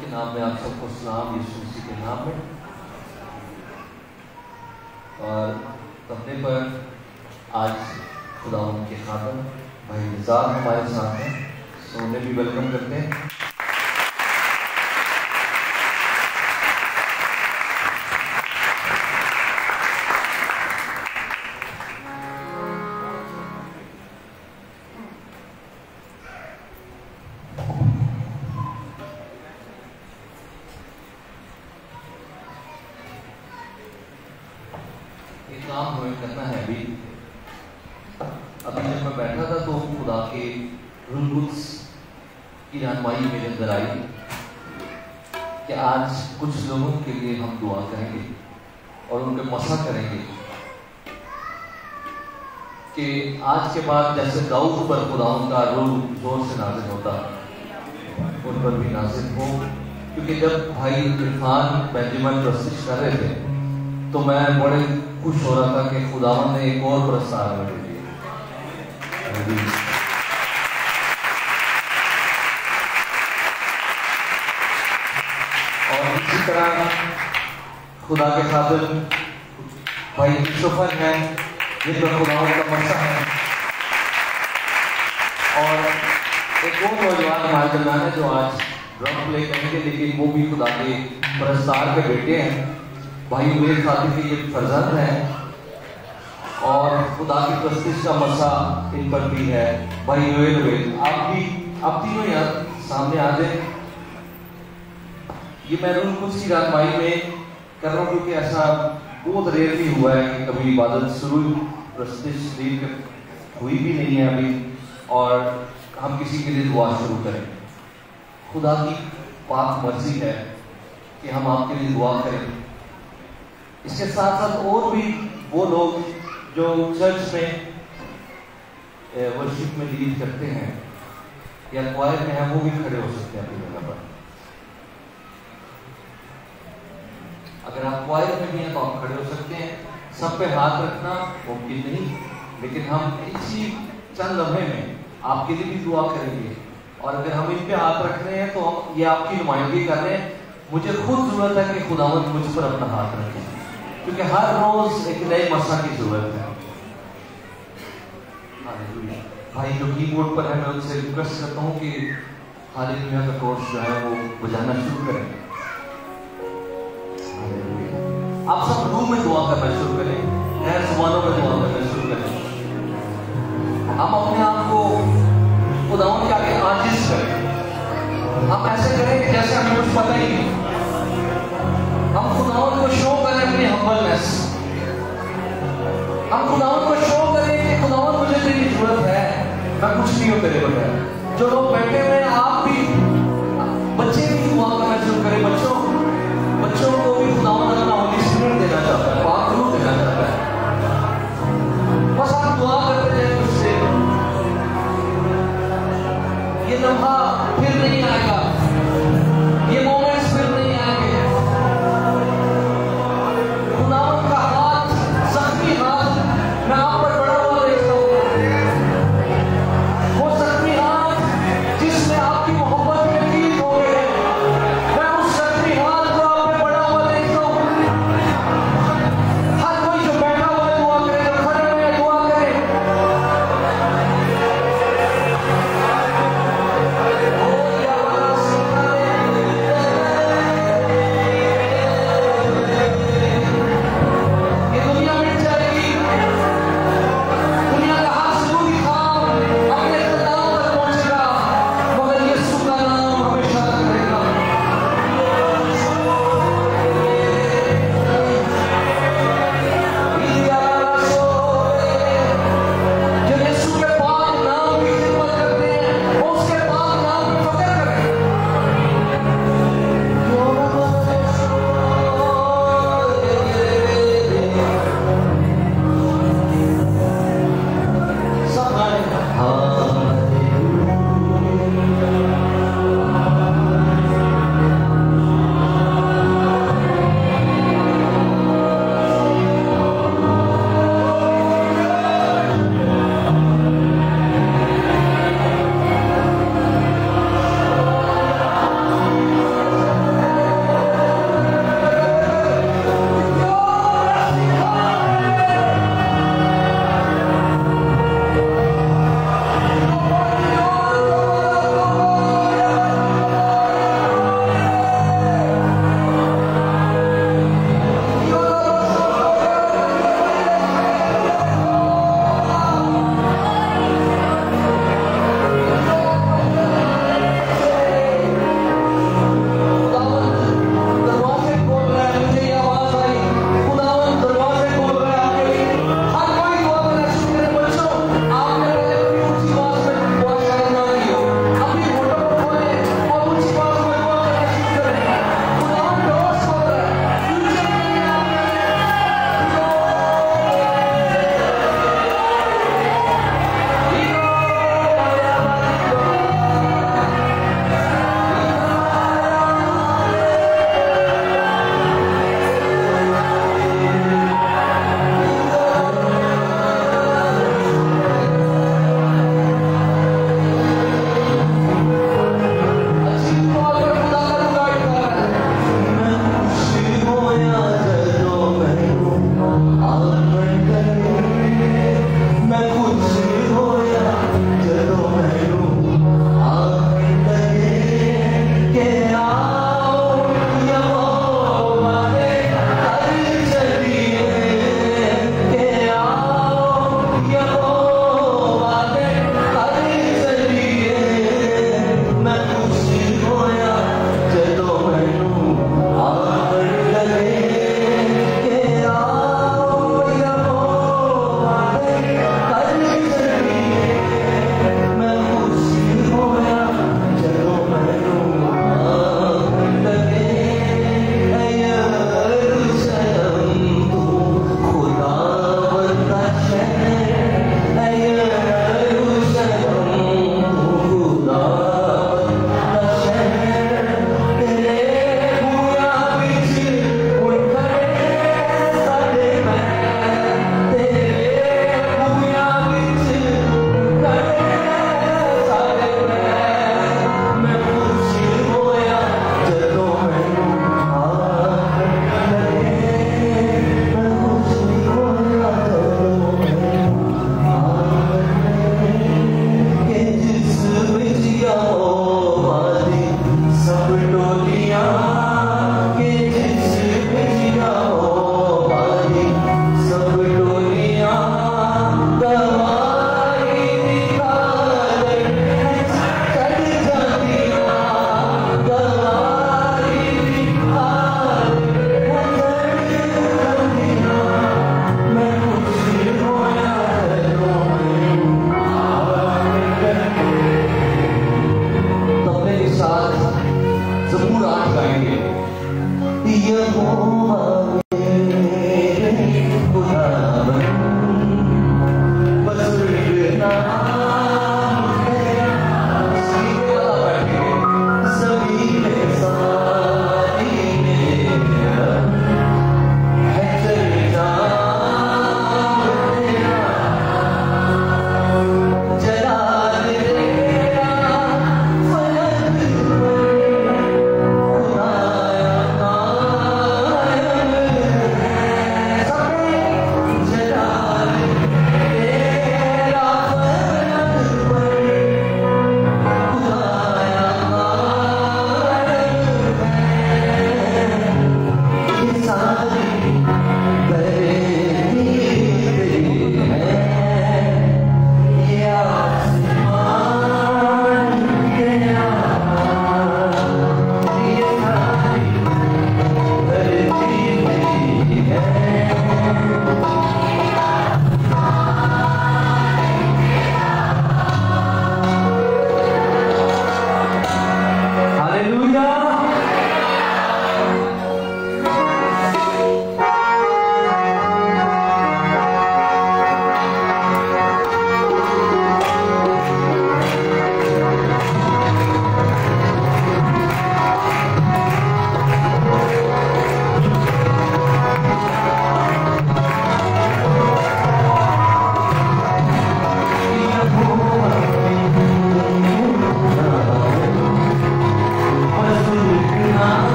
के नाम में आप सबको सलाम, यीशु मसीह के नाम में। और तबने पर आज खुदावंद के खादम भाई निज़ार हमारे साथ हैं, तो उन्हें भी वेलकम करते हैं। काम हमें करना है। अभी जब मैं बैठा था तो खुदा के रूह कुद्स की रहनुमाई मेरे अंदर आई कि आज कुछ लोगों के लिए हम दुआ करेंगे और उनके मसा करेंगे कि आज के बाद जैसे दाऊद पर खुदा उनका रूह जोर से नाज़िल होता उन पर भी नाज़िल हो। क्योंकि जब भाई इरफान बेंजामिन प्रस्तुत कर रहे थे तो मैं बड़े खुश हो रहा था कि खुदावंद ने एक और पुरस्कार मुझे दिया। और इसी तरह खुदा के खातिर भाई सुफर है, जिन पर खुदावंद का मसा है। और एक और नौजवान हमारे दरमियान है जो आज ड्रम प्ले करेंगे, लेकिन वो भी खुदा के पुरस्कार के बेटे हैं। भाई मेरे खातिर के ये फर्जंद है और खुदा की प्रस्तिश का मसा इन पर भी है। भाई नोएल आप तीनों यार सामने आ जाए। ये मैं रूह कुद्स की रहनुमाई में कर रहा हूँ क्योंकि ऐसा बहुत रेयरली हुआ है कि कभी इबादत शुरू प्रस्तिश हुई भी नहीं है अभी और हम किसी के लिए दुआ शुरू करें। खुदा की पाक मर्जी है कि हम आपके लिए दुआ करें। इसके साथ साथ और भी वो लोग जो चर्च में वर्शिप में लीड करते हैं या क्वायर में हैं, वो भी खड़े हो सकते हैं अपनी जगह पर। अगर आप क्वायर में भी हैं तो आप खड़े हो सकते हैं। सब पे हाथ रखना मुमकिन नहीं, लेकिन हम इसी चंद लम्हे में आपके लिए भी दुआ करेंगे। और अगर हम इन पे हाथ रख रहे हैं तो हम ये आपकी नुमाइंदगी कर रहे हैं। मुझे खुद जरूरत है कि खुदावंद मुझ पर अपना हाथ रखे, क्योंकि हर रोज एक नए मसा की जरूरत है। भाई जो कीबोर्ड पर है, मैं उनसे रिक्वेस्ट करता हूँ कि हालेलुया का कोर्स जो है वो बजाना शुरू करें। आप सब रूम में दुआ करना शुरू करें, नए जुबानों में दुआ करना शुरू करें। हम अपने आप को खुदावंद के आगे आजिज़ करें। हम ऐसे करें जैसे हमें कुछ पता ही नहीं। हम खुदावंद को शो करें अपनी हम्बलनेस। हम खुदावंद को शो करें कि खुदावंद मुझे तेरी जरूरत है, मैं कुछ नहीं हूं तेरे बगैर। जो लोग बैठे हुए हैं आप भी, बच्चे भी दुआ करना शुरू करें। बच्चों को भी खुदावंद अपना होली स्पिरिट देना चाहता है, पाक रूह देना चाहता है। बस आप दुआ करते जाए उससे। ये लम्हा फिर नहीं आएगा, ये मोमेंट्स फिर नहीं आएंगे। खुदावंद का हाथ, जख्मी हाथ मैं आप पर बड़ा हुआ देखता हूँ। वो जख्मी हाथ जिसने आपकी मोहब्बत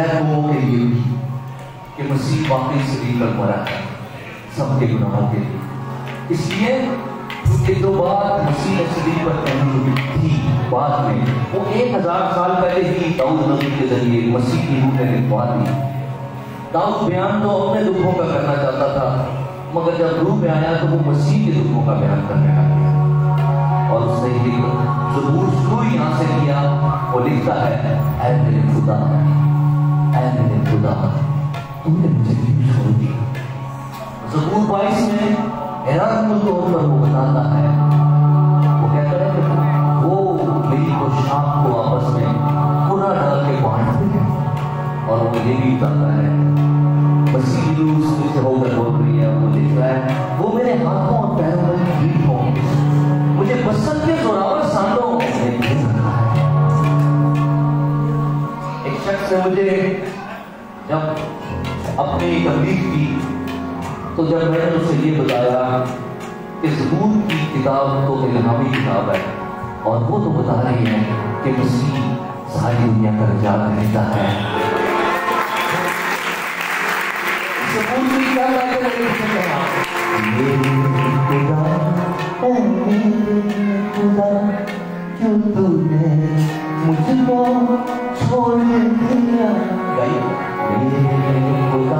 गैर लोगों के लिए भी कि मसीह वाकई सलीब पर मरा है सबके गुनाहों के लिए। इसलिए क्योंकि जो बात मसीह ने सलीब पर कहनी थी बाद में, वो 1000 साल पहले ही दाऊद नबी के जरिए मसीह की रूह ने लिखवा दी। दाऊद बयान तो अपने दुखों का करना चाहता था, मगर जब रूह में आया तो वो मसीह के दुखों का बयान करने लग गया। और उसने ज़बूर शुरू यहाँ से किया, वो लिखता है, ऐ मेरे खुदा, ऐ मेरे खुदा, तूने मुझे क्यों छोड़ दिया। ज़बूर 22 में हैरान तौर पर वो बताता है, वो कहता है कि वो मेरी पोशाक को आपस में पूरा डाल के बांटते हैं। और वो ये भी बताता है, मसीह की रूह से होकर बोल रही है, वो लिख रहा है, वो मेरे हाथों और पैरों में हीट हो, मुझे बसंत के जोरावर सांडों में घेर रखा है। एक शख्स ने मुझे जब अपनी तबलीग की, तो जब मैंने उसे ये बताया कि ज़बूर की किताब तो इल्हामी किताब है, और वो तो बता रही है कि मसीह सारी दुनिया का रजाक देता है। ज़बूर की क्या बात है, क्यों तूने मुझको छोड़ दिया, मेरे खुदा,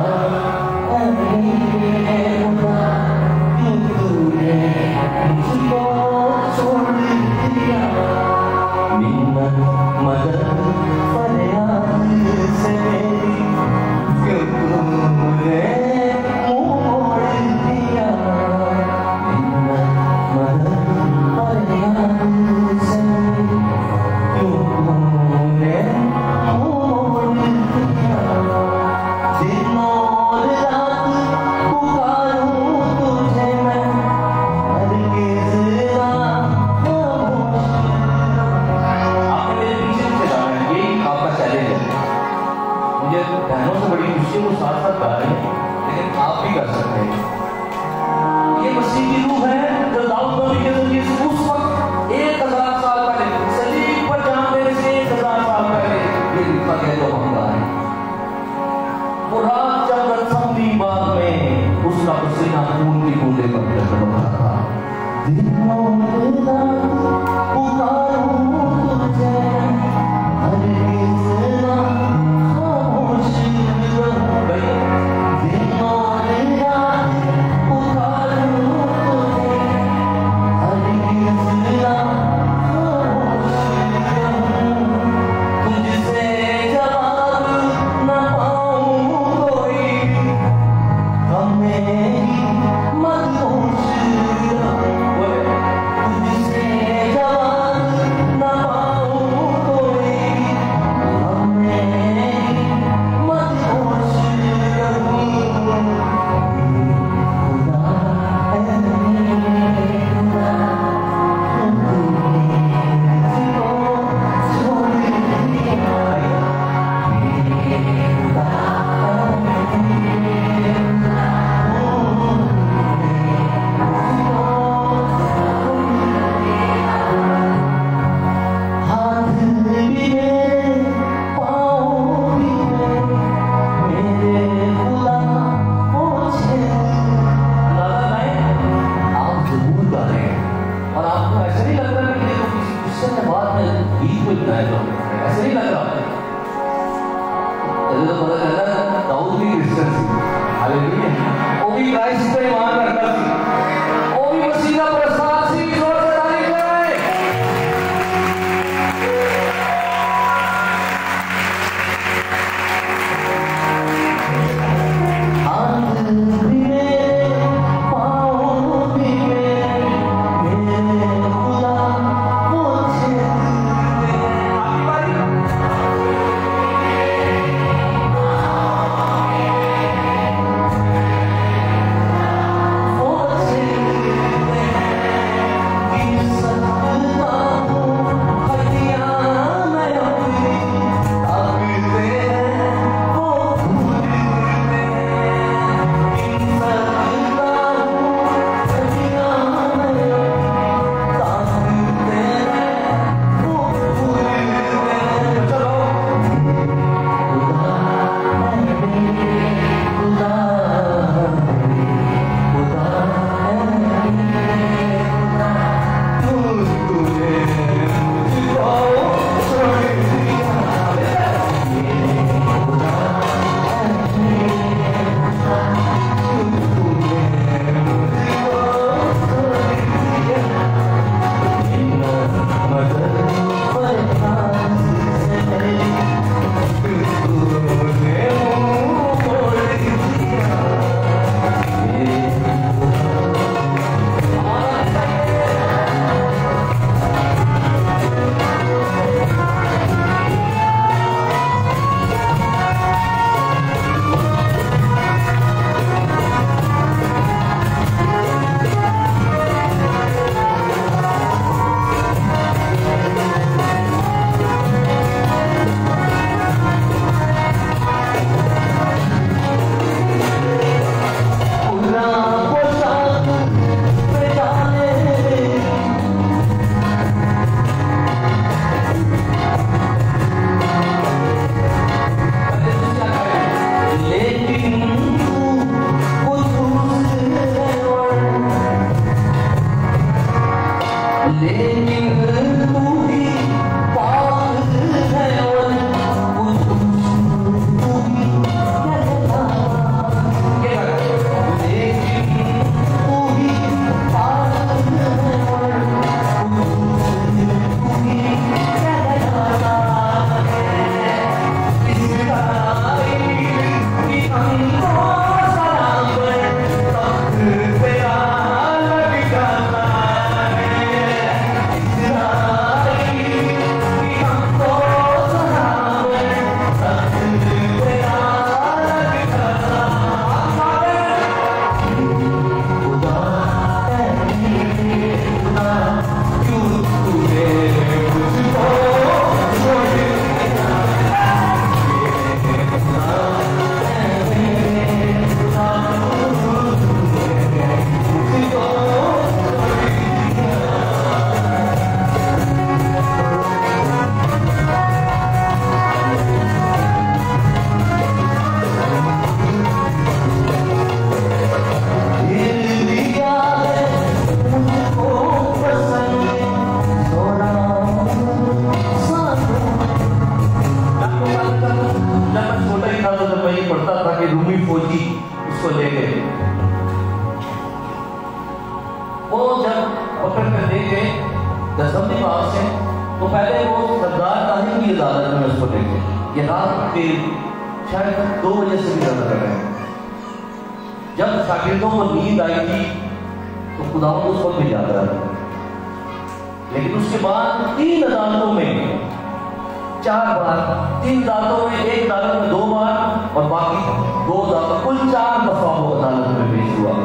सोने के, ये रात के शायद 2 बजे से भी ज्यादा कर रहे हैं। जब शागिर्दों को नींद आई थी तो खुदावंद उस वक्त भी याद रहा था, लेकिन उसके बाद 3 अदालतों में 4 बार, 3 अदालतों में, 1 अदालत में 2 बार और बाकी 2 अदालत, कुल 4 दफा वो अदालत में पेश हुआ।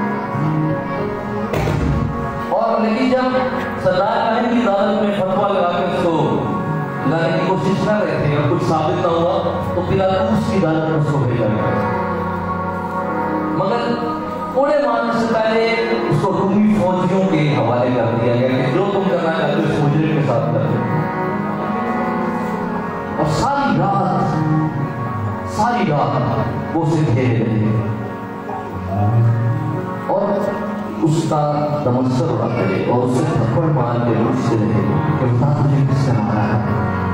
और लेकिन जब सरदार की अदालत में फतवा लगा के उसको लाने की कोशिश कर रहे थे और कुछ साबित न हुआ तो पिलातूस की अदालत में उसको भेजा गया। मगर पूरे मारने से पहले उसको रूमी फौजियों के हवाले कर दिया गया कि जो तुम करना चाहते हो इस मुजरिम के साथ कर दो। और सारी रात वो उसे घेरे रहे और उसका तमस्सुर उड़ाते रहे और उसे थप्पड़ मार के पूछते रहे कि बता तुझे किसने मारा है,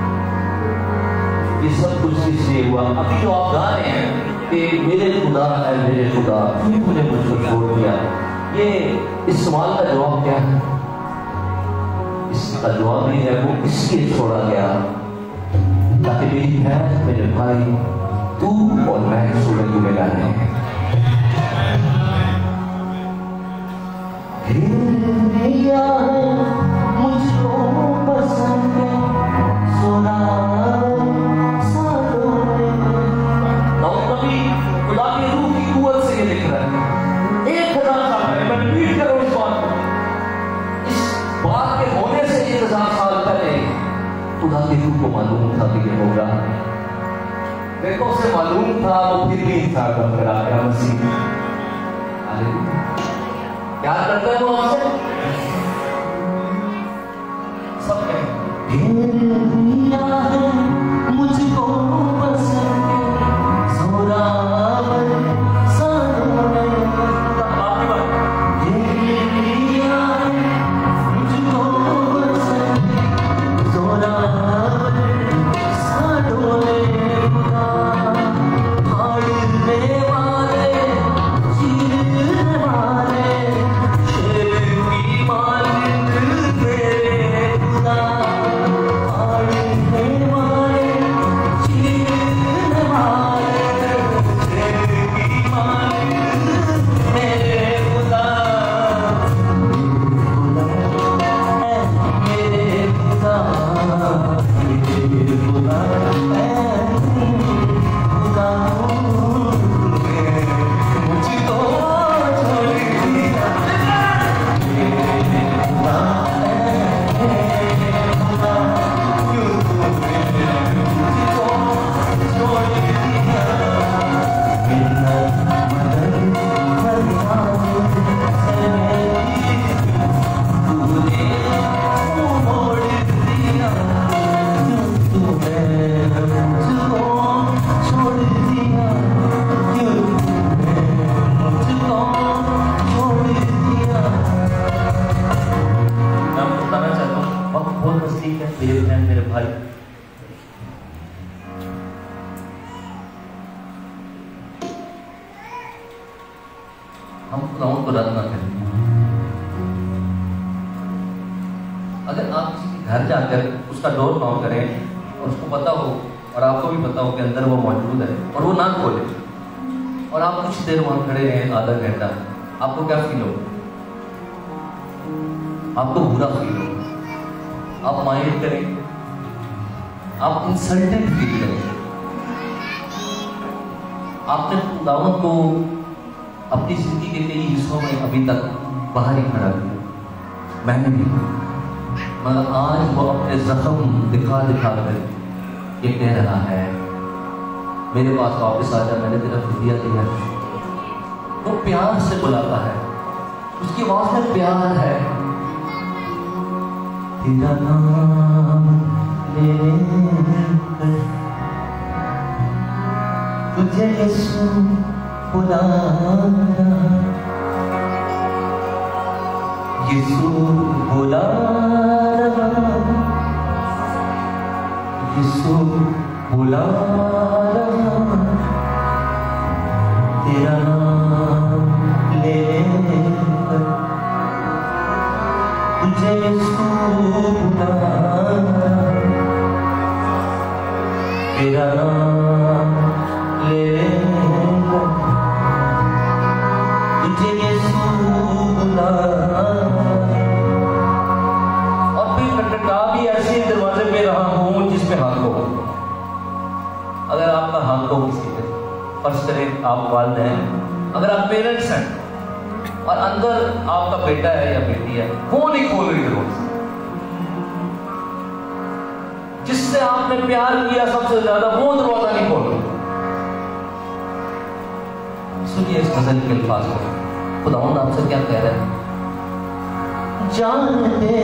ये सब कुछ किससे हुआ। अभी जो आप गा रहे हैं कि मेरे खुदा है मेरे खुदा क्यों तूने मुझको छोड़ दिया, ये इस सवाल का जवाब क्या है? इसका जवाब नहीं है वो इसलिए छोड़ा गया ताकि मेरी बहन मेरे भाई तू और मैं सूरज में डाले। मुझको पसंद सोना खुदा की रूह की कुव्वत से ये लिख रहा है। 1000 साल पहले, मैं रिपीट करूं इस बात को, इस बात के होने से 1000 साल पहले खुदा की रूह को मालूम था कि ये होगा। देखो उसे मालूम था, वो फिर भी इंसान बन कर आ गया मसीह। क्या करते हैं वो हमसे सब मुझको पसंद अगर आप किसी के घर जाकर उसका डोर नॉक करें और उसको पता हो और आपको भी पता हो कि अंदर वो मौजूद है और वो ना खोले और आप कुछ देर वहां खड़े रहें, आधा घंटा, आपको क्या फील हो? आपको बुरा फील हो, आप माइंड करें, आप इंसल्टेड फील करें। आपने खुदावंद को अपनी जिंदगी के कई हिस्सों में अभी तक बाहर ही खड़ा किया, मैंने भी, मगर आज वो अपने जख्म दिखा कर ये कह रहा है मेरे पास वापस आ जा, मैंने तेरा फिदिया दिया। वो प्यार से बुलाता है, उसकी आवाज में प्यार है। तेरा नाम लेकर तुझे यीशु बुलाना, यीशु बुलाना, यीशु बुलाना, तेरा नाम लेकर तुझे यीशु बुलाना, तेरा नाम ले लेगा, तुझे यीशु बुला। और फिर खटखटा भी ऐसे दरवाजे पे रहा हूं जिसपे हाथ हो। अगर आपका हाथ हो किसी पे, फर्ज करें आप वालिद हैं, अगर आप पेरेंट्स हैं और अंदर आपका बेटा है या बेटी है, वो नहीं खोल रही दरवाजा। जिससे आपने प्यार किया सबसे ज्यादा, वो दरवाजा नहीं खोल रहा। सुनिए इस गजल के अल्फाज को, खुदावंद आपसे क्या कह रहा है। जान दे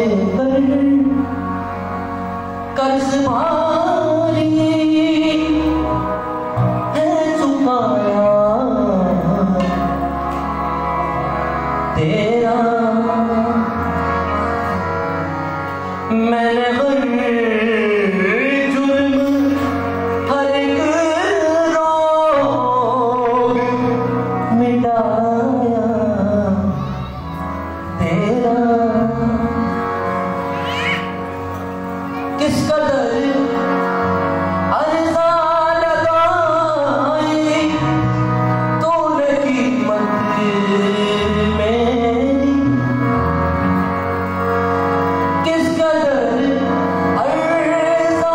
कर्ज भारी है चुकाया तेरा, मैंने जुर्म हर एक रोग मिटाया तेरा। किस कदर अर्ज़ा लगाई तूने कीमत मेरी, किस कदर अर्ज़ा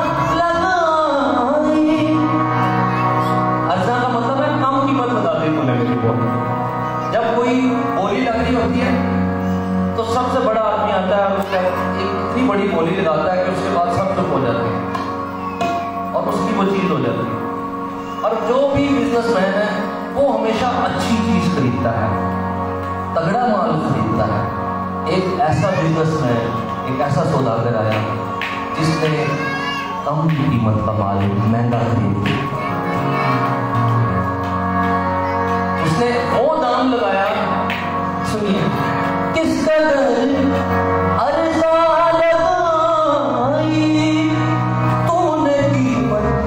लगाई। अर्ज़ा का मतलब है कम कीमत बता दी तूने मेरी। जब कोई बोली लग रही होती है तो सबसे बड़ा आदमी आता है, उसका इतनी बड़ी बोली लगाता है कि उसके बाद सब चुप हो जाते हैं और उसकी वो चीज हो जाती है। और जो भी बिजनेसमैन है वो हमेशा अच्छी चीज खरीदता है, तगड़ा माल खरीदता है। एक ऐसा बिजनेसमैन, एक ऐसा सौदागर आया जिसने कम कीमत का माल महंगा खरीद लिया। उसने वो दाम लगाया, सुनिए, किस कदर अर्ज़ा लगाई तूने कीमत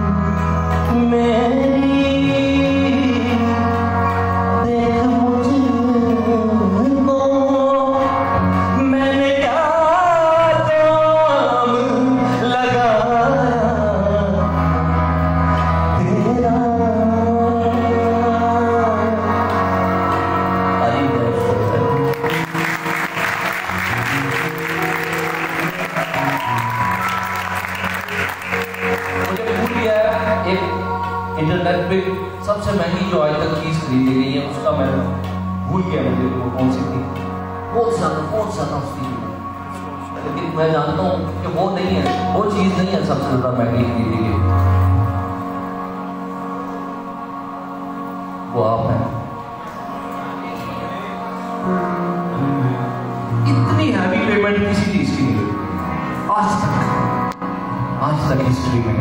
मेरी, देख मुझको मैंने क्या काम लगाया तेरा। इंटरनेट पे सबसे महंगी जो आज तक चीज खरीदी गई है उसका मैं भूल गया, मुझे वो कौन सी थी, बहुत ज्यादा उसकी, लेकिन मैं जानता हूँ कि वो नहीं है, वो चीज नहीं है सबसे ज्यादा महंगी खरीदी गई, वो आप हैं। इतनी हैवी पेमेंट किसी चीज की नहीं आज तक हिस्ट्री में।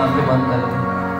आंखें बंद कर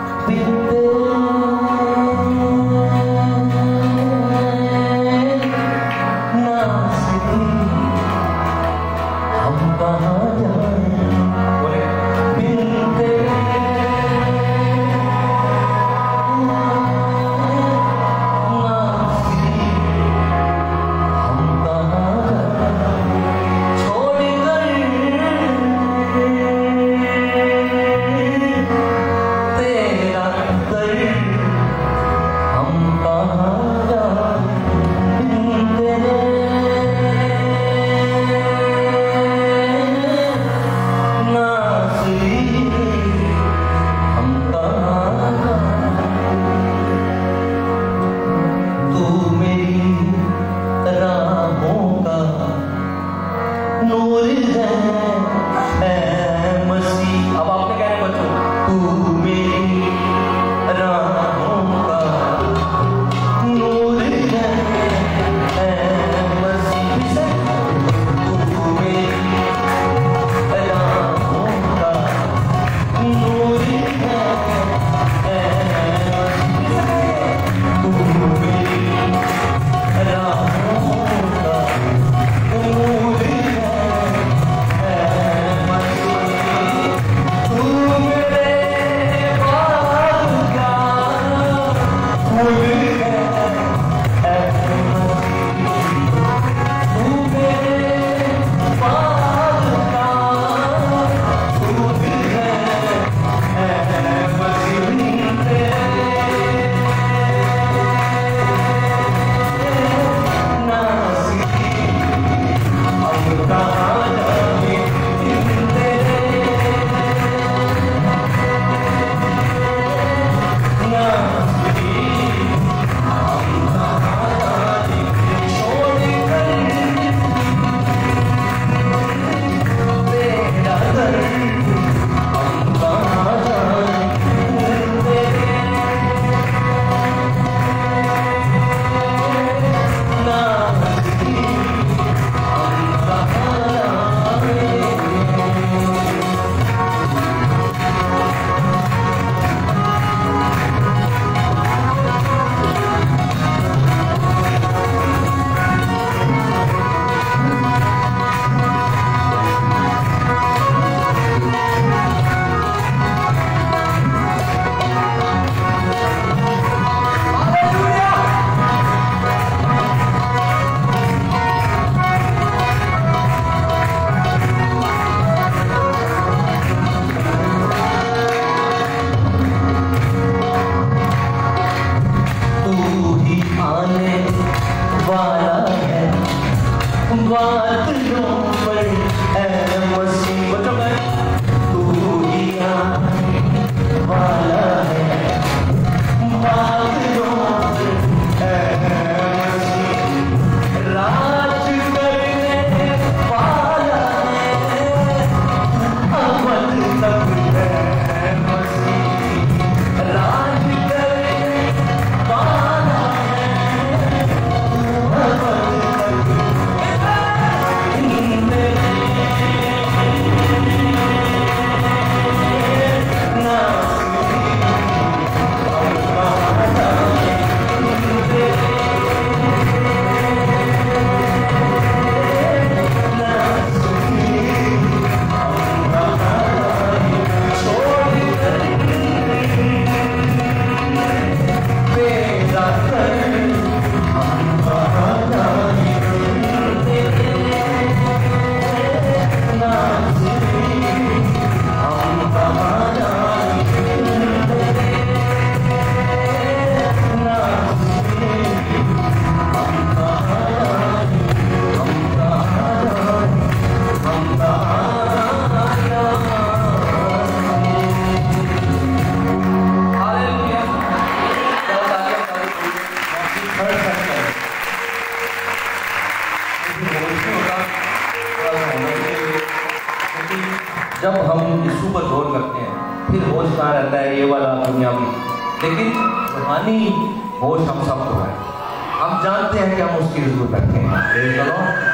जब हम यीशु पर गौर करते हैं फिर होश कहाँ रहता है, ये वाला दुनियावी, लेकिन रूहानी होश हम सबको है। हम जानते हैं कि हम उसकी जरूरत रखते हैं। चलो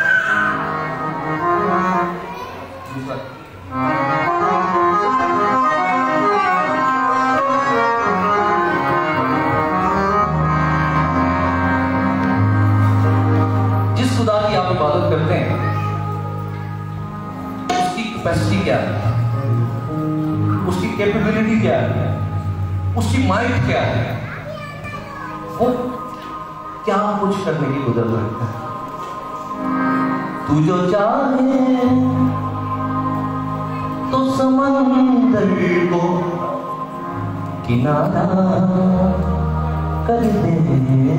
उसकी कैपेसिटी क्या है, उसकी कैपेबिलिटी क्या है, उसकी माइंड क्या है, वो क्या कुछ करने की कुदरत रखता है। तू जो चाहे तो समंदर को किनारा कर दे,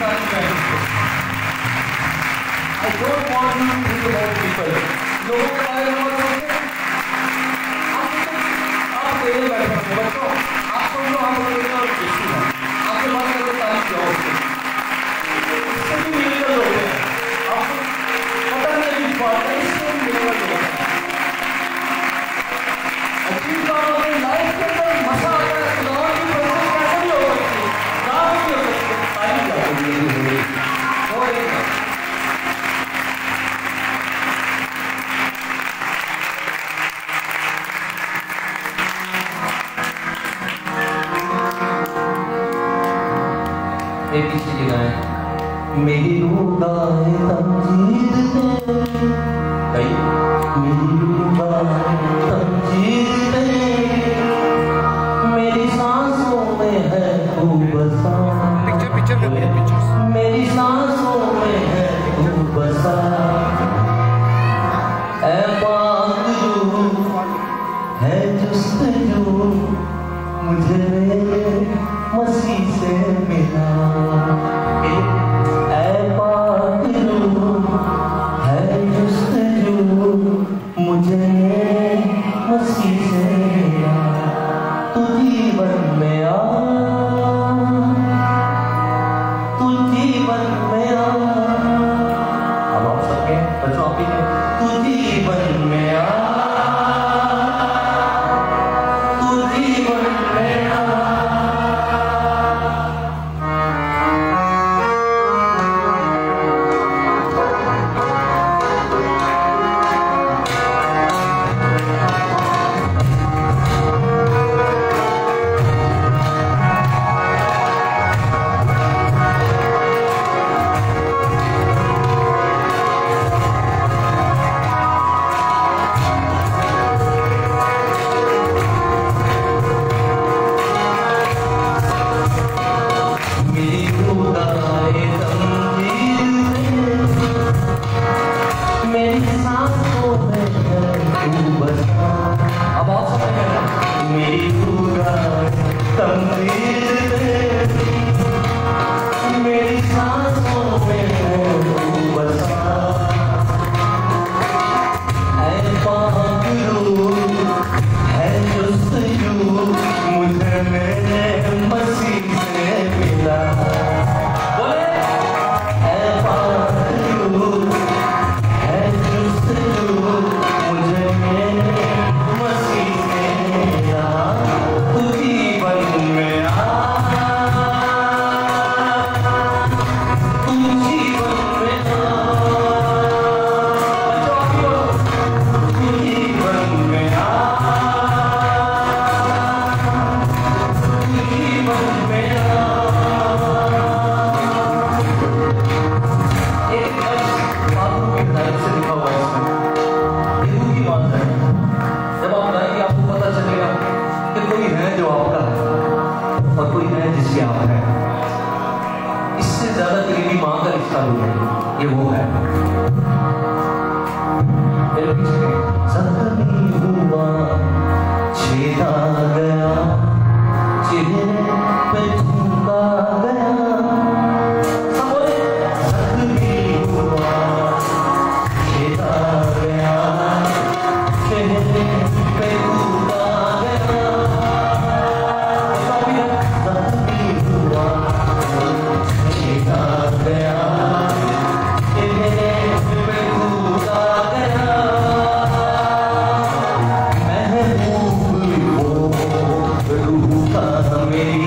I don't want you to think about people. लोगों के बारे में मत सोचो। आप अकेले बैठे होंगे बच्चों, आप समझो हम लोग और किसी हैं, आपके मन में तो तारीफ जाओ इससे भी मिलकर लोग हैं, आपको पता नहीं इस बात का, इससे भी मिलकर लोग हैं। अच्छी बात है लाइफ के अंदर मजा आता है, खुदा की प्रेजेंस कैसे भी हो सकती है, काम भी हो सकती है, तारीफ जाओ और एक पीछे की गाएं। मेरी रूदाए तंजीर दे, मेरी रूदाए तंजीर दे, मेरी सांसों में है तू बसा, मेरी सांसों में है तू बसा, ऐ पागलू है जुस्तजू मुझे मेरे मसीह से मिला, ऐ पागलू है जुस्तजू मुझे मसीह से मिला, तू जीवन में आ, तू जीवन में आ। अब आप सबके बच्चों आप ही तू जीवन में आ, तू जीवन में आ। मेरी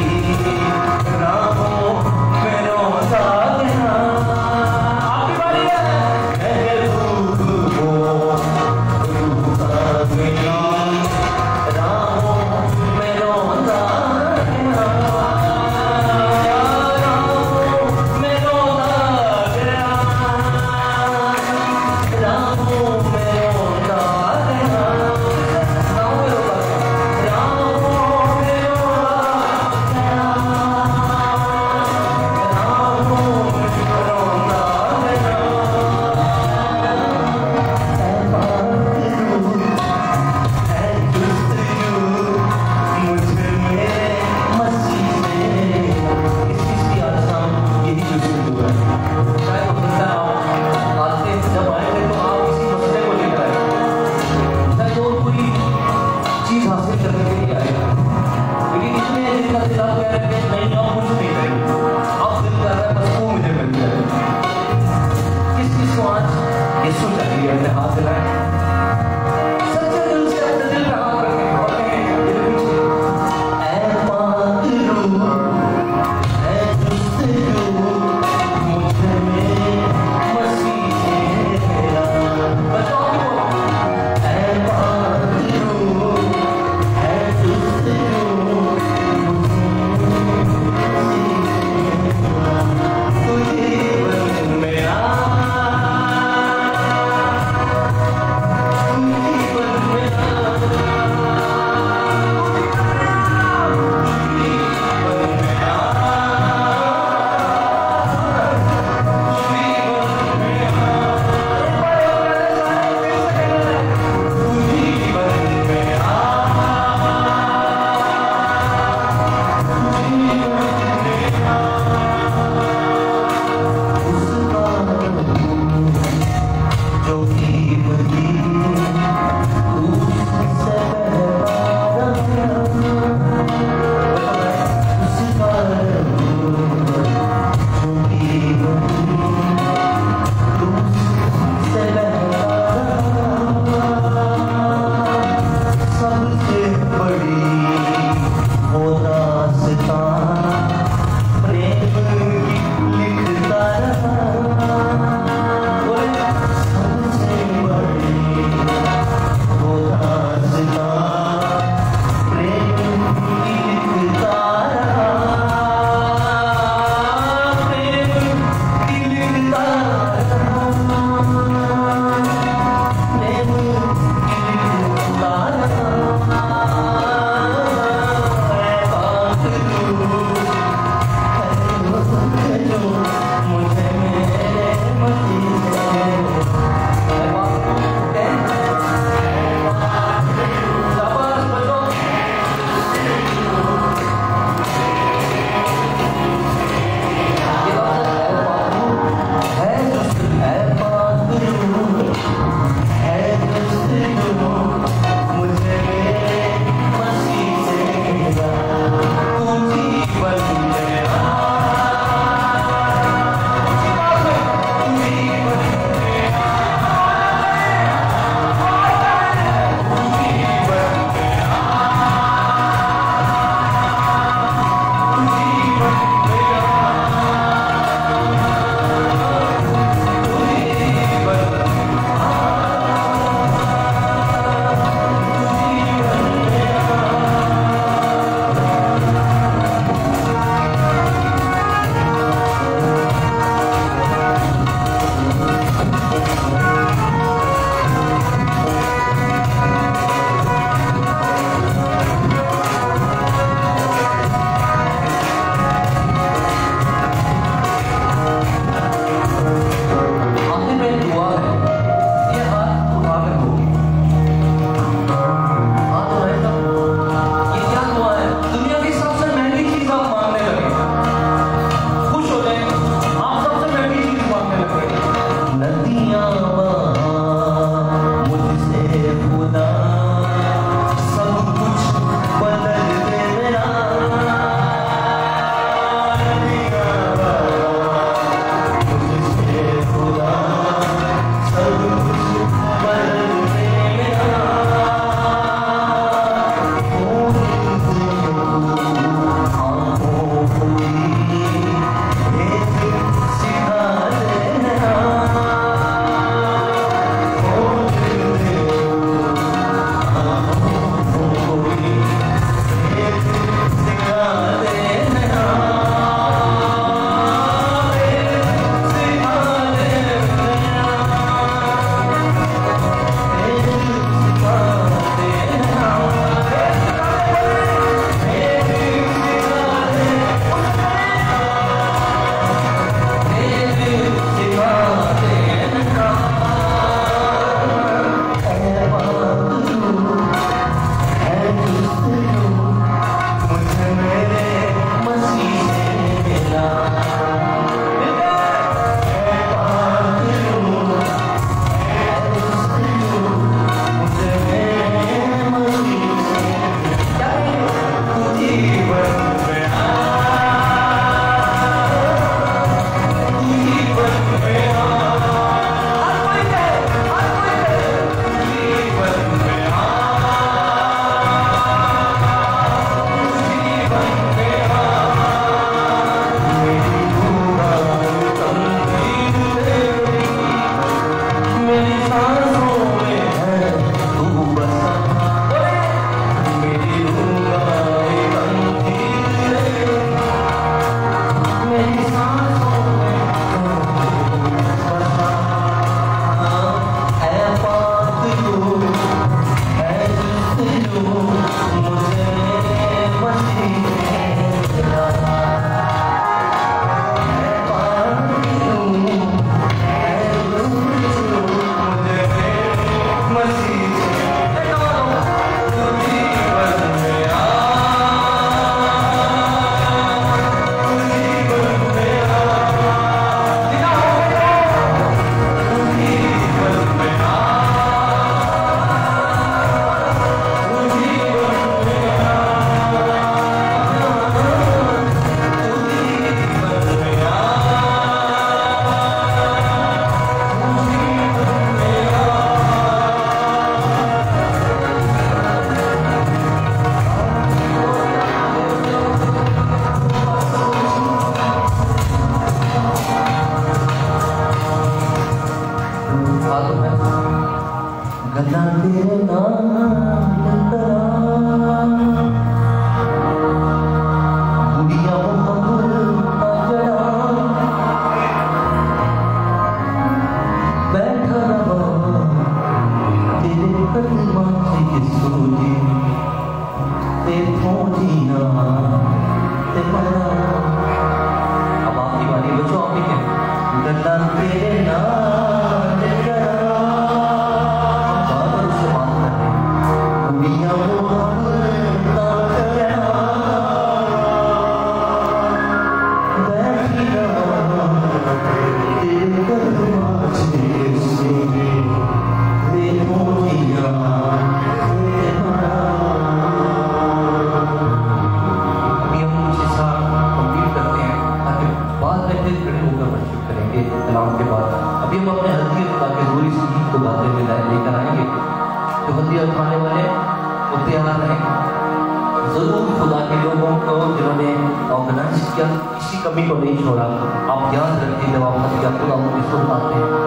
हम अपने हल्की खुदा के रोई से गीत को गाते हुए लेकर आएंगे। जो हल्दी उठाने वाले वो तैयार रहें। जरूर खुदा के लोगों को जिन्होंने ऑर्गेनाइज किया किसी कमी को नहीं छोड़ा। आप याद रखिए जब आप हल्दिया खुदा उनकी सुन पाते हैं।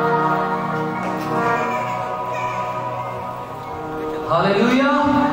हालेलुया।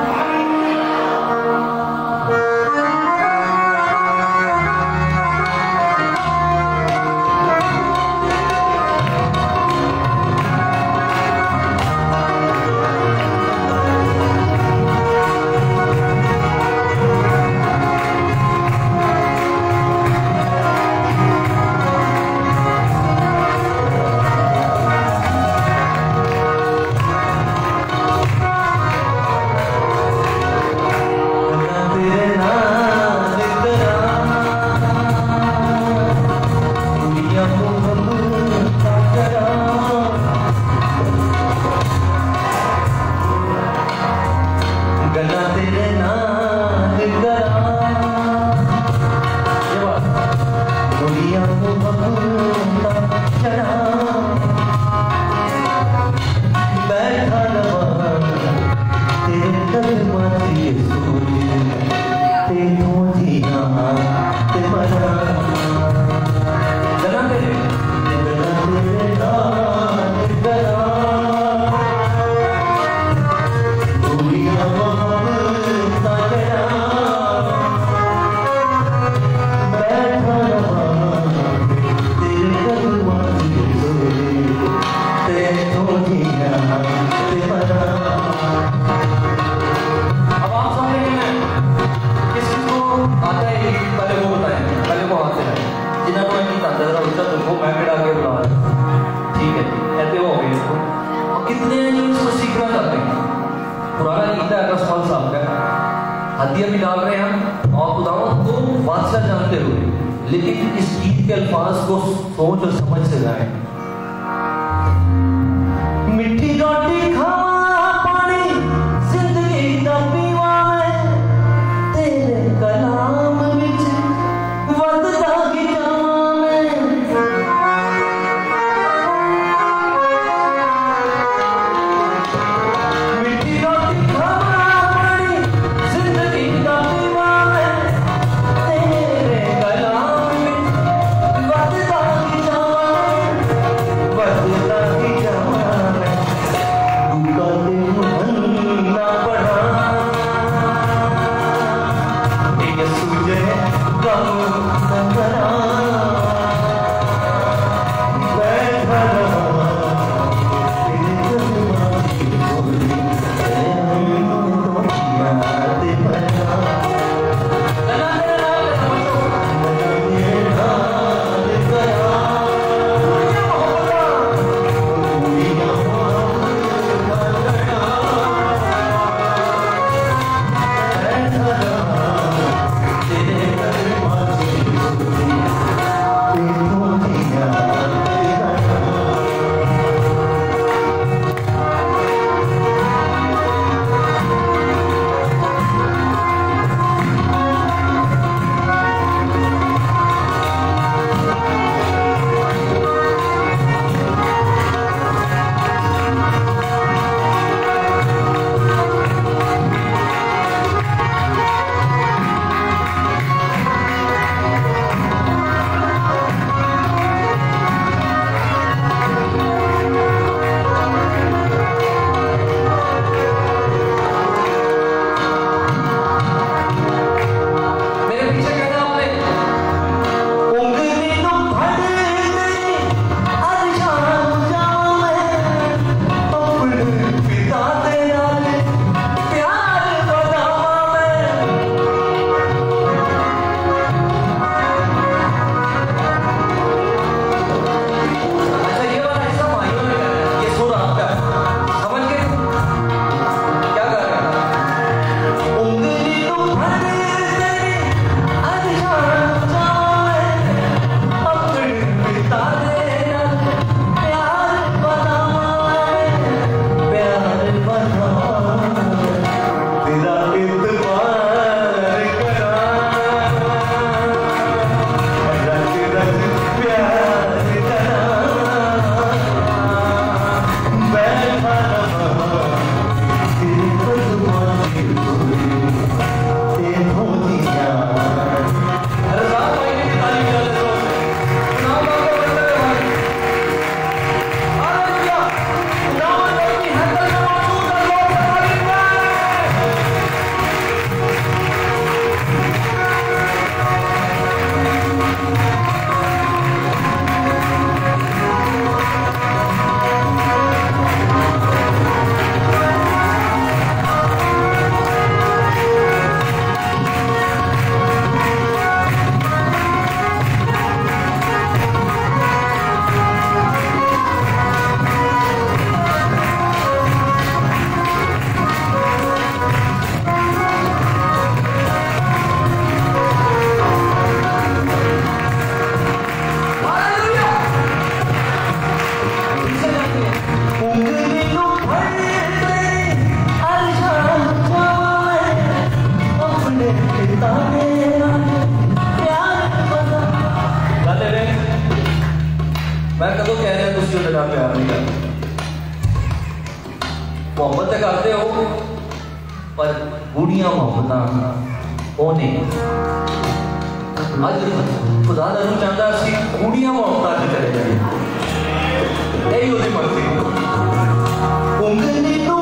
हदिया भी डाल रहे हैं हम और खुदावंद को बादशाह जानते हुए, लेकिन इस गीत के अल्फाज को सोच और समझ से गाएं। मिट्टी रोटी खावा पानी जिंदगी दा पीवा मैं तेरे कलाम विच वधदा ही जावां मैं। मिट्टी रोटी खावा पानी जिंदगी दा पीवा मैं तेरे कलाम विच वधदा ही जावां वधदा ही जावां मैं। दुका दे मन ना बढ़ा ये सूझे गम न करा बैठा रहा तेरे कदमां की डोली याद बना तेरे कदमां की मैं कदों कह रहा तुम उन्हें नाल प्यार नहीं करते, मोहब्बत तो करते हो पर गूढ़ियां मोहब्बत वो नहीं। अज खुदा नहीं चाहता असी गूढ़ियां मोहब्बत चले जाए, यही उसकी मर्जी। उंगली तो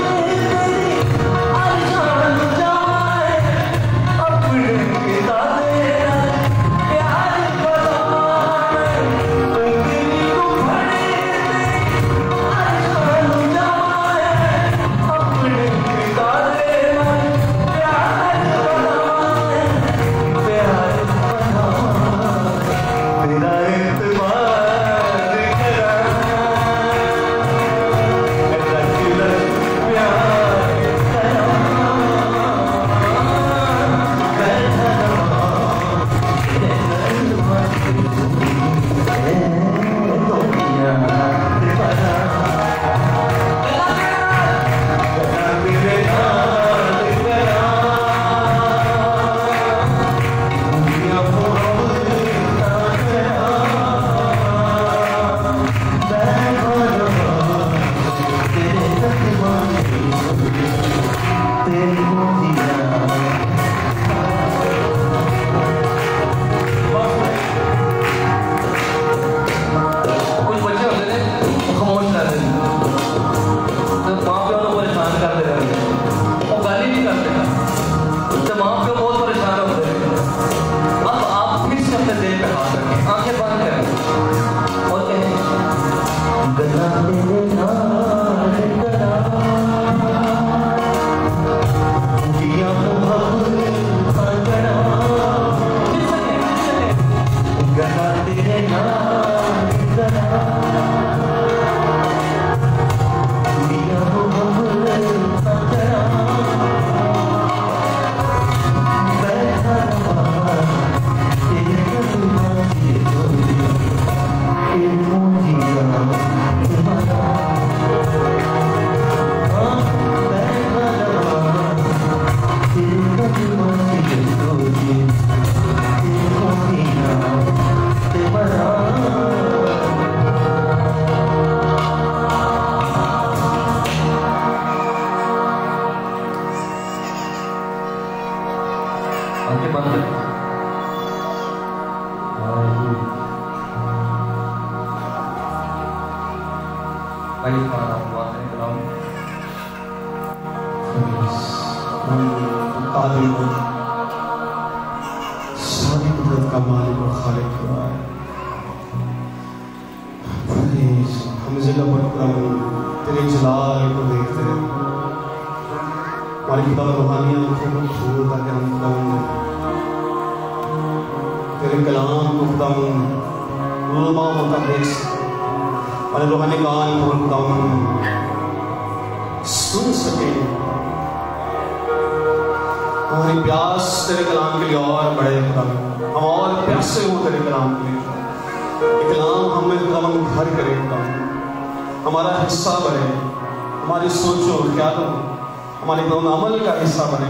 हमारा हिस्सा बने, हमारी सोचो ख्यालों हमारे अमल का हिस्सा बने।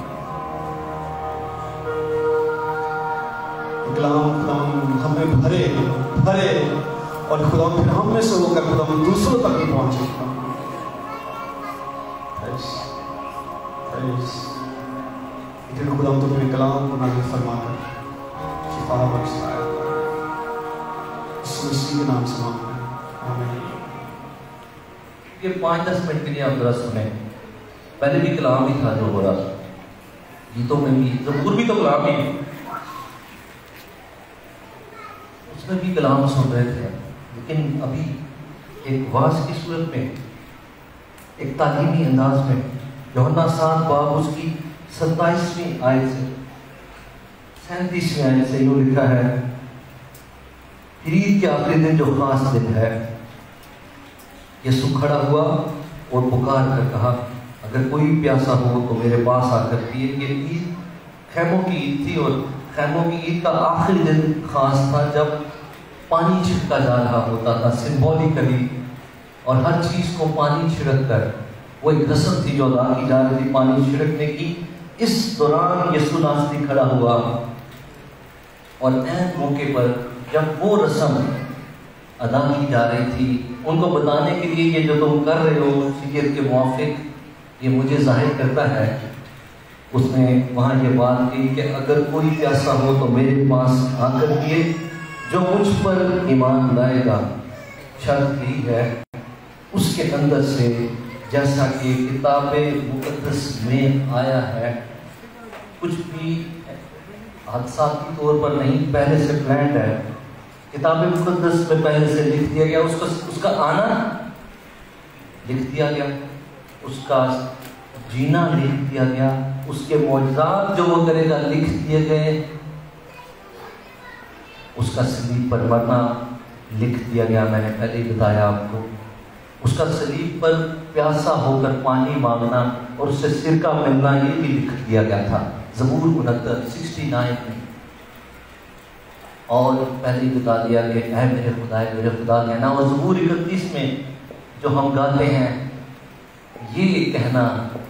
हमें भरे भरे और खुदा फिर हम में से होकर खुदा दूसरों तक भी पहुंचे। खुदा तुम्हें कलाम को नाज़िल फरमाकर शिफा बख्शता है, के नाम से मांगते हैं, आमीन। ये 5-10 मिनट के लिए आप जरा सुने। पहले भी कलाम ही था जो हो रहा था, गीतों में भी, ज़बूर भी तो कलाम ही, उसमें भी कलाम सुन रहे थे। लेकिन अभी एक वाज की सूरत में, एक तालीमी अंदाज में, यूहन्ना 7 बाब उसकी 27वीं आयत से 37वीं आयत से यूँ लिखा है, ईद के आखिरी दिन जो खास दिन है, यीशु खड़ा हुआ और पुकार कर कहा, अगर कोई प्यासा हो तो मेरे पास आकर पिए। ये ईद खैमों की ईद थी और खैमों की ईद का आखिरी दिन खास था जब पानी छिड़का जा रहा होता था सिंबॉलिकली, और हर चीज़ को पानी छिड़क कर, वो एक रस्म थी जो अदा की जा रही थी पानी छिड़कने की। इस दौरान यीशु नासरी खड़ा हुआ और ऐन मौके पर जब वो रस्म अदा की जा रही थी, उनको बताने के लिए ये जो तुम कर रहे हो शरीयत के मुआफिक, ये मुझे जाहिर करता है। उसने वहाँ ये बात की कि अगर कोई प्यासा हो तो मेरे पास आकर पिए, जो मुझ पर ईमान लाएगा, शर्त यही है उसके अंदर से, जैसा कि किताब मुकद्दस में आया है, कुछ भी हादसाती तौर पर नहीं, पहले से प्लान्ड है। किताब मुकद्दस में पहले से लिख दिया गया, उसका आना लिख दिया गया, उसका जीना लिख दिया गया, उसके मौजज़ात जो वो करेगा लिख दिए गए, उसका सलीब पर मरना लिख दिया गया। मैंने पहले ही बताया आपको, उसका सलीब पर प्यासा होकर पानी मांगना और उससे सिरका मिलना, ये भी लिख दिया गया था ज़बूर 69 में। और पहले ही बता दिया कि ऐ मेरे खुदा कहना, और ज़बूर 31 में जो हम गाते हैं ये कहना,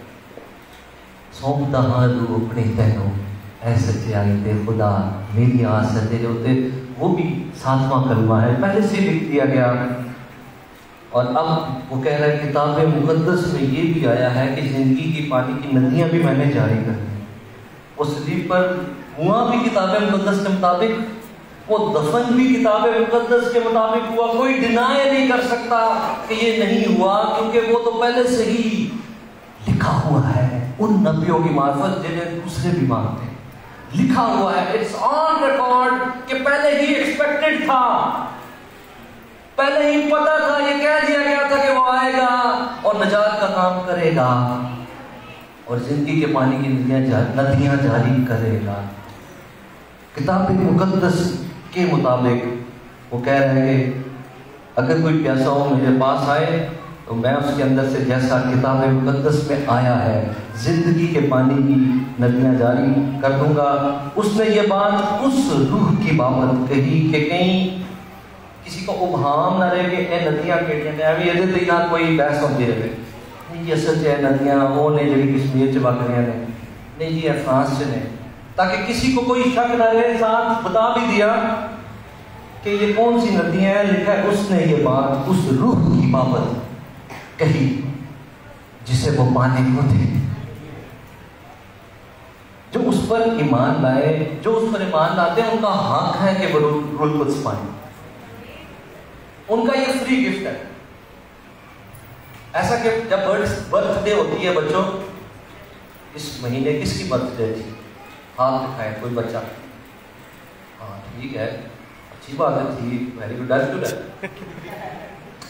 सौंपता हाँ रू अपने तहनों, ऐसे सच्चाई दे खुदा मेरी आस है तेरे होते, वो भी 7वां कलमा है, पहले से लिख दिया गया। और अब वो कह रहा है किताब मुकद्दस में ये भी आया है कि जिंदगी की पानी की नदियां भी मैंने जारी कर दी। वो सलीब पर हुआ भी किताब मुकद्दस के मुताबिक, वो दफन भी किताब मुकद्दस के मुताबिक हुआ। कोई डिनाई नहीं कर सकता कि ये नहीं हुआ, क्योंकि वो तो पहले से ही लिखा हुआ है उन नबियों की मार्फत जिन्हें दूसरे भी मानते हैं। लिखा हुआ है, इट्स ऑन रिकॉर्ड कि पहले ही एक्सपेक्टेड था, पहले ही पता था, ये कह दिया गया था कि वो आएगा और नजात का काम करेगा और जिंदगी के पानी की नदियां जारी करेगा। किताब मुकद्दस के मुताबिक वो कह रहे हैं कि अगर कोई प्यासा हो मेरे पास आए तो मैं उसके अंदर से जैसा किताब मुकद्दस में आया है जिंदगी के पानी की नदियां जारी कर दूंगा। उसने ये बात उस रूह की बाबत कही कि कहीं किसी को उबहाम ना रहे कि ए नदियां केड़ियां ने, अभी ये तो ना कोई बहस होती रहे, नहीं ये सच है नदियां वो ने जी कश्मीर च वग रही ने, नहीं जी है फ्रांस च ने, ताकि किसी को कोई शक ना रहे। साथ बता भी दिया कि ये कौन सी नदियां हैं, लिखा है उसने ये बात उस रूह की बाबत कही जिसे वो पाने को थे, जो उस पर ईमान लाए, जो उस पर ईमान लाते हैं उनका हक है कि वो रूहुल कुद्स पाए, उनका ये फ्री गिफ्ट है। ऐसा कि जब बर्थडे होती है बच्चों, इस महीने किसकी बर्थडे थी, हाथ दिखाए कोई बच्चा, हाँ ठीक है अच्छी बात है, ठीक वेरी गुड दैट्स गुड है।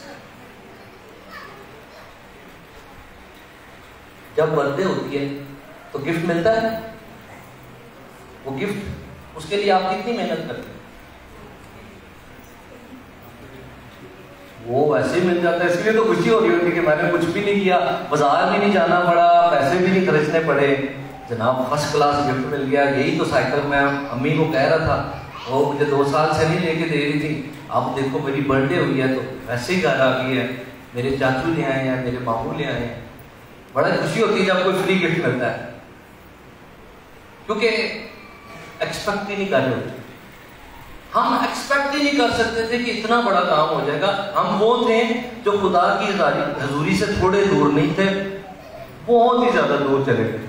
जब बर्थडे होती है तो गिफ्ट मिलता है, वो गिफ्ट उसके लिए आप कितनी मेहनत करते हैं, वो वैसे ही मिल जाता है, इसलिए तो खुशी हो रही होती है कि मैंने कुछ भी नहीं किया, बाजार भी नहीं जाना पड़ा, पैसे भी नहीं खर्चने पड़े, जनाब फर्स्ट क्लास गिफ्ट मिल गया। यही तो साइकिल मैं अम्मी को कह रहा था, वो मुझे 2 साल से नहीं लेके दे रही थी, अब देखो मेरी बर्थडे हुई है तो वैसे ही घर आ गई है, मेरे चाचू ले आए हैं, मेरे मामू ले आए हैं। बड़ा खुशी होती है जब कोई फ्री गिफ्ट मिलता है, क्योंकि एक्सपेक्ट ही नहीं कर रहे होते, हम एक्सपेक्ट ही नहीं कर सकते थे कि इतना बड़ा काम हो जाएगा। हम वो थे जो खुदा की हजूरी से थोड़े दूर नहीं थे, बहुत ही ज्यादा दूर चले गए।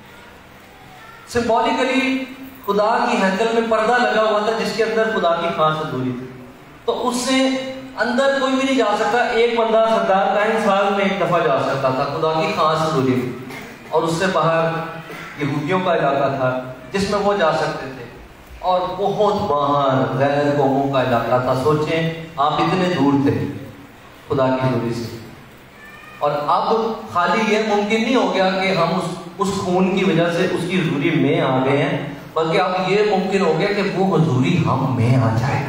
सिंबॉलिकली खुदा की हैकल में पर्दा लगा हुआ था जिसके अंदर खुदा की खास हजूरी थी, तो उससे अंदर कोई भी नहीं जा सकता। एक बंदा सरदार कायम साल में एक दफा जा सकता था, खुदा की खास हजूरी, और उससे बाहर यहूदियों का इलाका था जिसमें वो जा सकते थे, और बहुत बाहर गैर कौमों का इलाका था। सोचें आप इतने दूर थे खुदा की हजूरी से, और अब खाली ये मुमकिन नहीं हो गया कि हम उस खून की वजह से उसकी हजूरी में आ गए हैं, बल्कि अब ये मुमकिन हो गया कि वो हजूरी हम में आ जाए।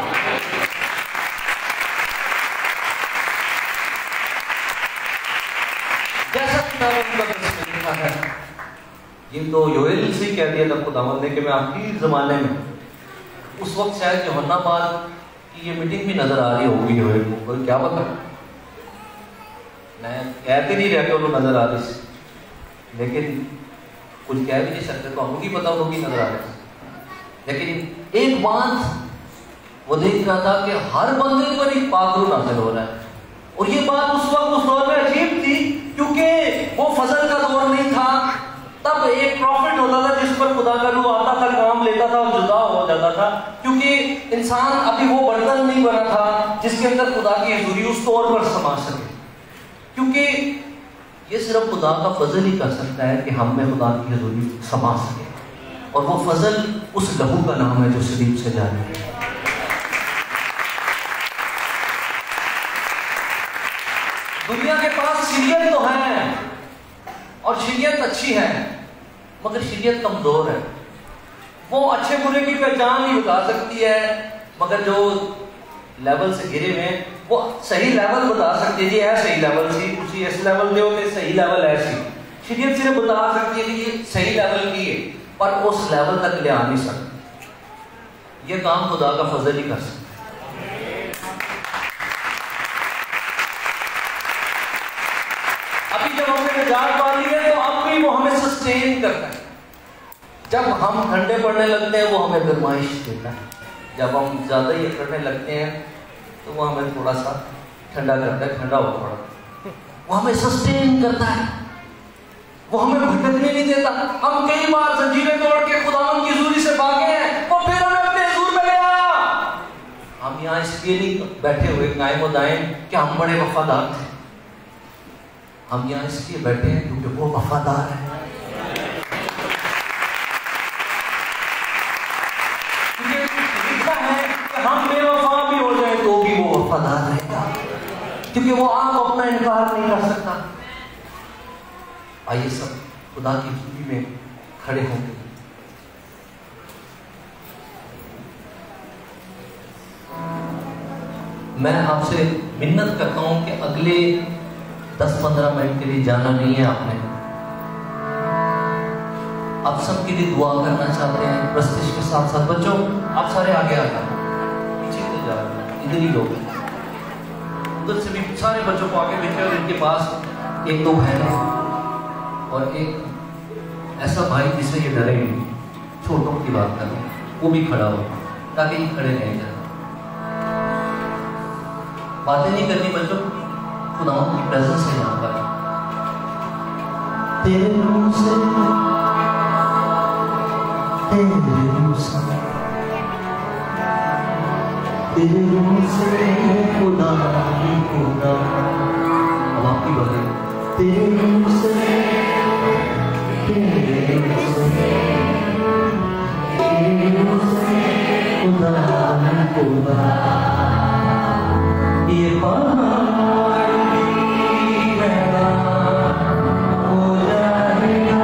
है ये तो योएल से कह दिया था खुदावंद ने कि मैं आखिरी जमाने में, उस वक्त शायद यूहन्नाबाद की ये मीटिंग भी नजर आ रही होगी योएल को, क्या पता, मैं कहते नहीं रहते वो नजर आ रही, लेकिन कुछ कह भी नहीं सकते, तो हमको ही पता होगी नजर आ रही। लेकिन एक बात वो देख रहा था कि हर बंदे पर एक पाक रूह नाज़िल हो रहा है। और ये बात उस वक्त उस दौर में अजीब थी, क्योंकि वो फजल का दौर नहीं था। तब एक प्रॉफिट होता था जिस पर खुदा का रूह आता था, काम लेता था और जुदा हो जाता था, क्योंकि इंसान अभी वो बर्तन नहीं बना था जिसके अंदर खुदा की हजूरी उस तौर पर समा सके। क्योंकि ये सिर्फ खुदा का फजल ही कर सकता है कि हम में खुदा की हजूरी समा सके, और वो फजल उस लहू का नाम है जो सलीब से जारी है। दुनिया के पास शरीयत तो है और शरीयत अच्छी है, मगर शरीयत कमजोर है। वो अच्छे बुरे की पहचान ही बता सकती है, मगर जो लेवल से गिरे हुए वो सही लेवल बता सकती है, ये सही लेवल सी, उसी इस लेवल दे होते सही लेवल ऐसी। शरीयत सिर्फ बता सकती है कि ये सही लेवल की है, पर उस लेवल तक ले आ नहीं सकती। ये काम खुदा का फजल ही कर सकता है। अभी जब हमने निजात पा ली है तो अब भी वो हमें सस्टेन करता है। जब हम ठंडे पड़ने लगते हैं वो हमें गरमाइश देता है, जब हम ज्यादा ही करने लगते हैं तो वो हमें थोड़ा सा ठंडा करता है, ठंडा हो थोड़ा। वो हमें सस्टेन करता है, वो हमें भटकने नहीं देता। हम कई बार जंजीरें तोड़ के खुदावन की हजूरी से भागे हैं और फिर हमें अपने हुजूर में ले आया। हम यहाँ इसलिए नहीं बैठे हुए कायम और दायम कि हम बड़े वफादार थे, हम यहाँ इसलिए बैठे हैं क्योंकि वो वफादार है। हम बेवफा भी हो जाए तो भी वो वफादार रहेगा, क्योंकि वो आप अपना इनकार नहीं कर सकता। आइए सब खुदा की हजूरी में खड़े होंगे। मैं आपसे मिन्नत करता हूं कि अगले 10-15 मिनट के लिए जाना नहीं है आपने। आप सबके लिए दुआ करना चाहते हैं प्रस्तिश के साथ साथ। बच्चों आप सारे आगे आ जाओ, पीछे क्यों जा रहे हैं, इधर ही लोग, उधर से भी सारे बच्चों को आगे लेकर। और इनके पास एक दो बहन और एक ऐसा भाई जिससे ये डरे नहीं, छोटों की बात कर रहे हैं, वो भी खड़ा हो ताकि ये खड़े नहीं जाए। बातें नहीं करनी बच्चों, खुदावंद की प्रेजेंस है यहाँ पर। तेरे रूह से, तेरे रूह से, तेरे रूह से खुदा की खुदा। अब आपकी बात, तेरे रूह से, तेरे रूह से, तेरे रूह से खुदा की खुदा। ये पहाड़ भी मैदान हो जाएगा,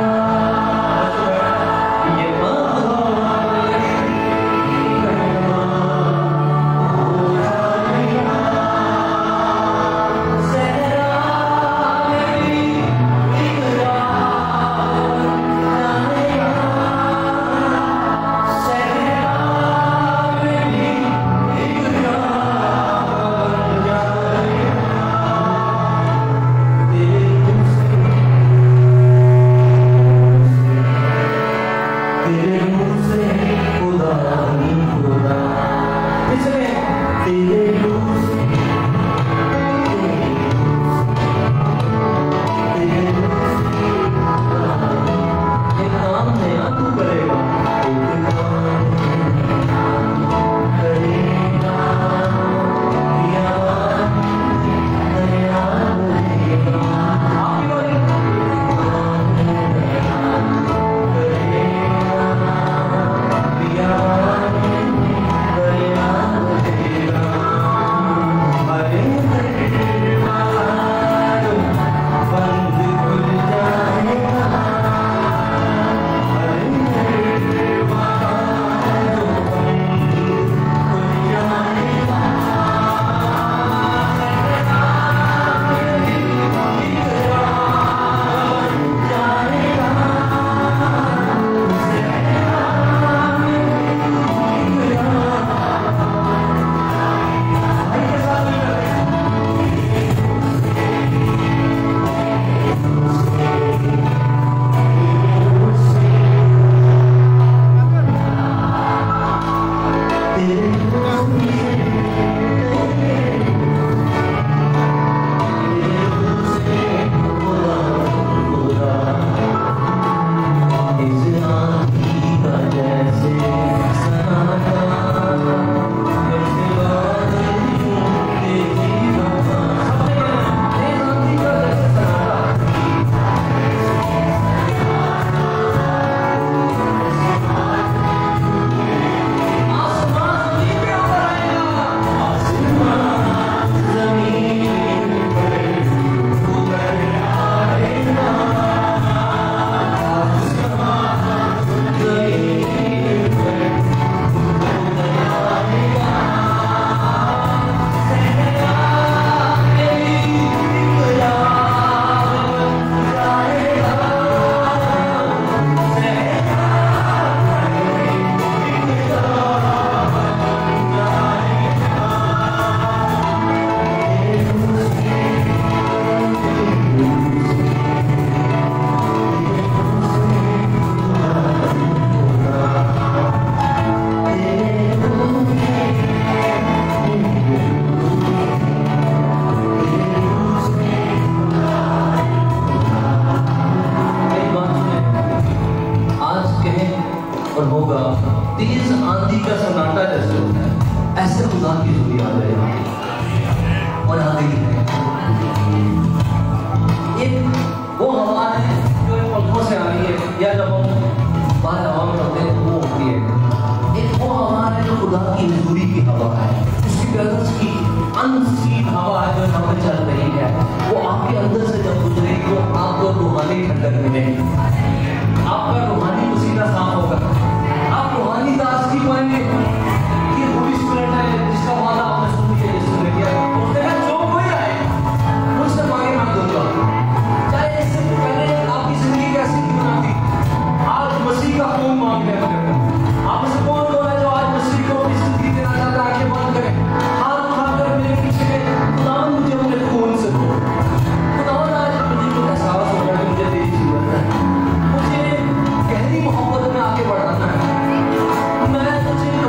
ये पहाड़ भी मैदान हो जाएगा। सहरा में भी इकरार जाएगा, सहरा में भी इकरार जाएगा। हजूरी की हवा है, उसकी प्रेजेंस की अनसीन हवा है जो यहाँ पे चल रही है, वो आपके अंदर से जब गुजरेगी तो आपको रूहानी ठंडक मिलेगी, आपका रूहानी पसीना साफ होगा, आप रूहानी ताजगी पाएंगे। ये होली स्पिरिट है जिसका वादा आपने सुन के यीशु ने किया, उसने कहा जो कोई आए मुझसे मांगे मैं दूंगा। चाहे इससे पहले आपकी जिंदगी कैसी क्यों ना थी, आज मसीह का खून मांग ले अपने को। आप से कौन है जो आज मसीह को अपनी जिंदगी देना चाहता है? आंखें बंद करें, हाथ उठाकर मेरे पीछे के खुदावन मुझे अपने खून से दो। खुदावन आज मुझे तो एहसास हो रहा है कि मुझे तेरी जरूरत है, मुझे गहरी मोहब्बत में आगे बढ़ाना है, मैं तुझे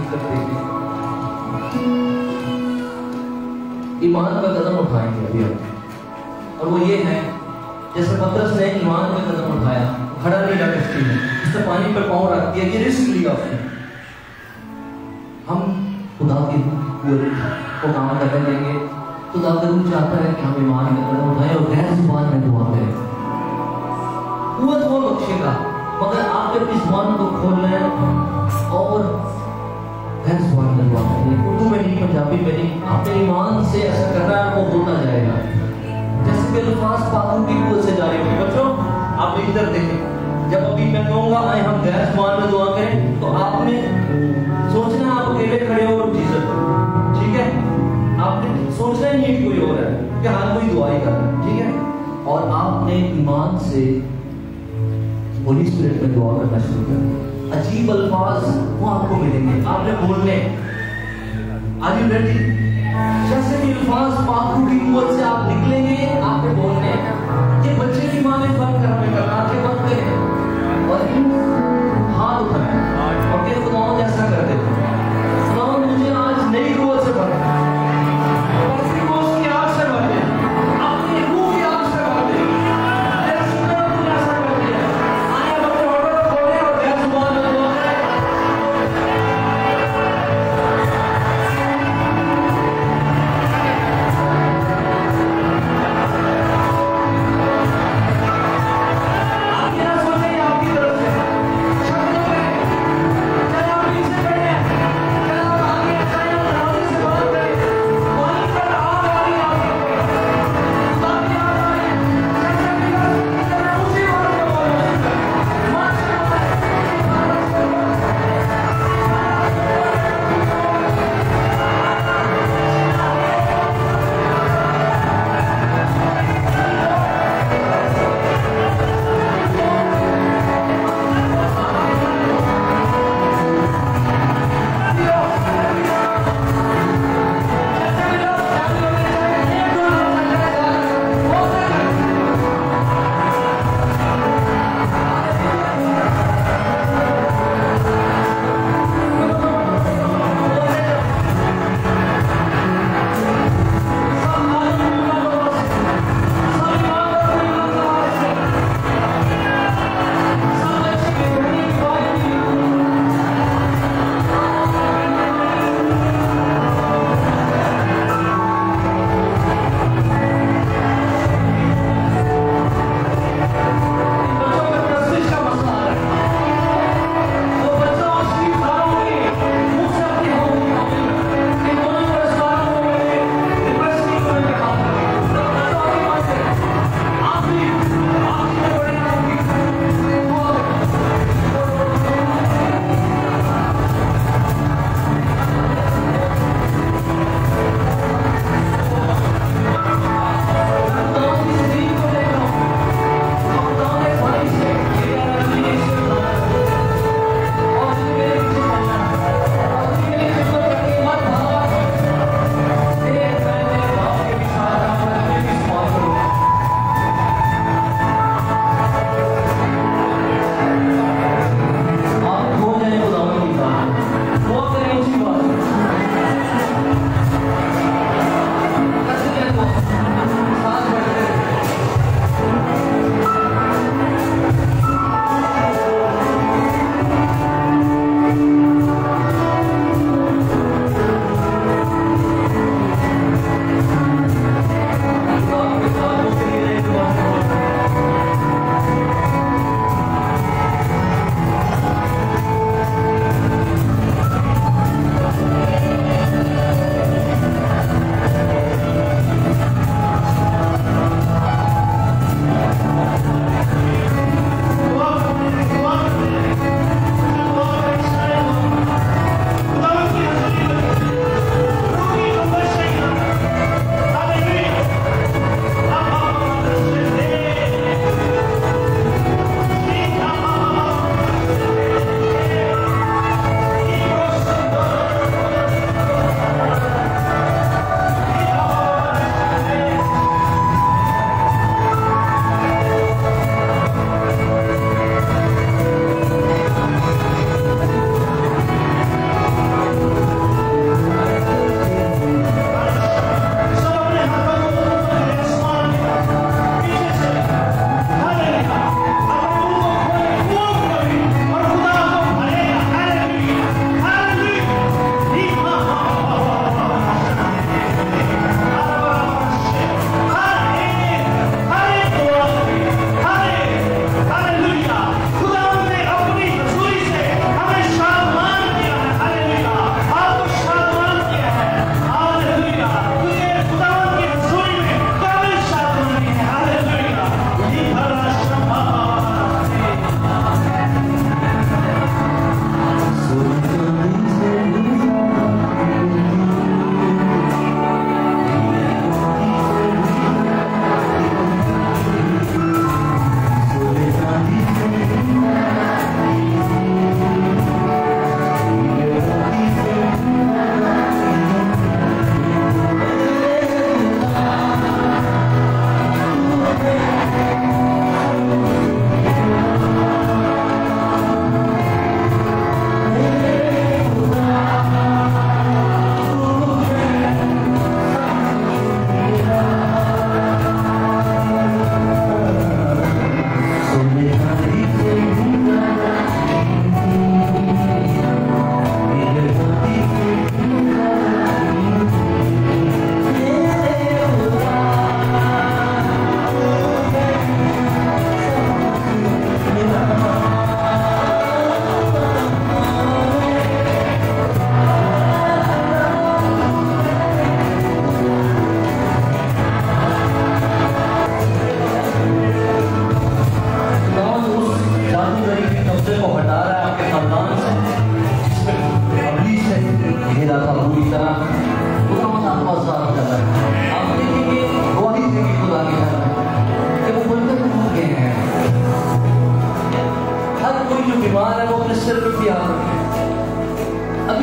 करते हुए ईमान का कदम उठाएंगे अभी हम, और वो ये है जैसे पतरस ने ईमान का कदम उठाया, खड़ा नहीं रहा कश्ती में, उसने पानी पर पांव रख दिया, ये रिस्क लिया उसने। हम खुदा की कुव्वत को काम करने देंगे। खुदा जरूर चाहता है कि हम ईमान का कदम उठाएं और गैर जुबान में दुआ करें। कुव्वत वो बख्शेगा, मगर आप अपनी जुबान को खोलना है और गैर जुबान में दुआ करें। उर्दू में नहीं, पंजाबी में नहीं, अपने ईमान से ऐसा करना है, वो होता जाएगा। जैसे कि अल्फाज पाकों की कुव्वत से जारी होगी। बच्चों आप इधर देखें, जब अभी मैं कहूंगा आए हम गैर जुबान में दुआ करें, तो आपने सोचना आप अकेले खड़े हो जीसस, ठीक है? आपने सोचना ही नहीं कोई और है कि हाँ कोई दुआ ही कर रहा है, ठीक है? और आपने ईमान से होली स्पिरिट में दुआ करना शुरू कर। अजीब अल्फाज वो आपको मिलेंगे, आपने बोलने। Are you ready? जैसे भी अल्फाज पाकों की कुव्वत से आप निकलेंगे, आपने बोलने। ये बच्चे की मां ने फर्क करना, आंखें बंद करें और हाथ उठाएं और ये खुदावंद ऐसा कर दे, खुदावंद मुझे आज नई कुव्वत से भर दे, पेंटिकोस्ट की आग से भर दे, अपनी रूह की आग से भर दे। तेरे शुक्र तूने ऐसा कर दिया। आइए हम अपने ऑर्डर खोलें और गैर जुबान में दुआ करें।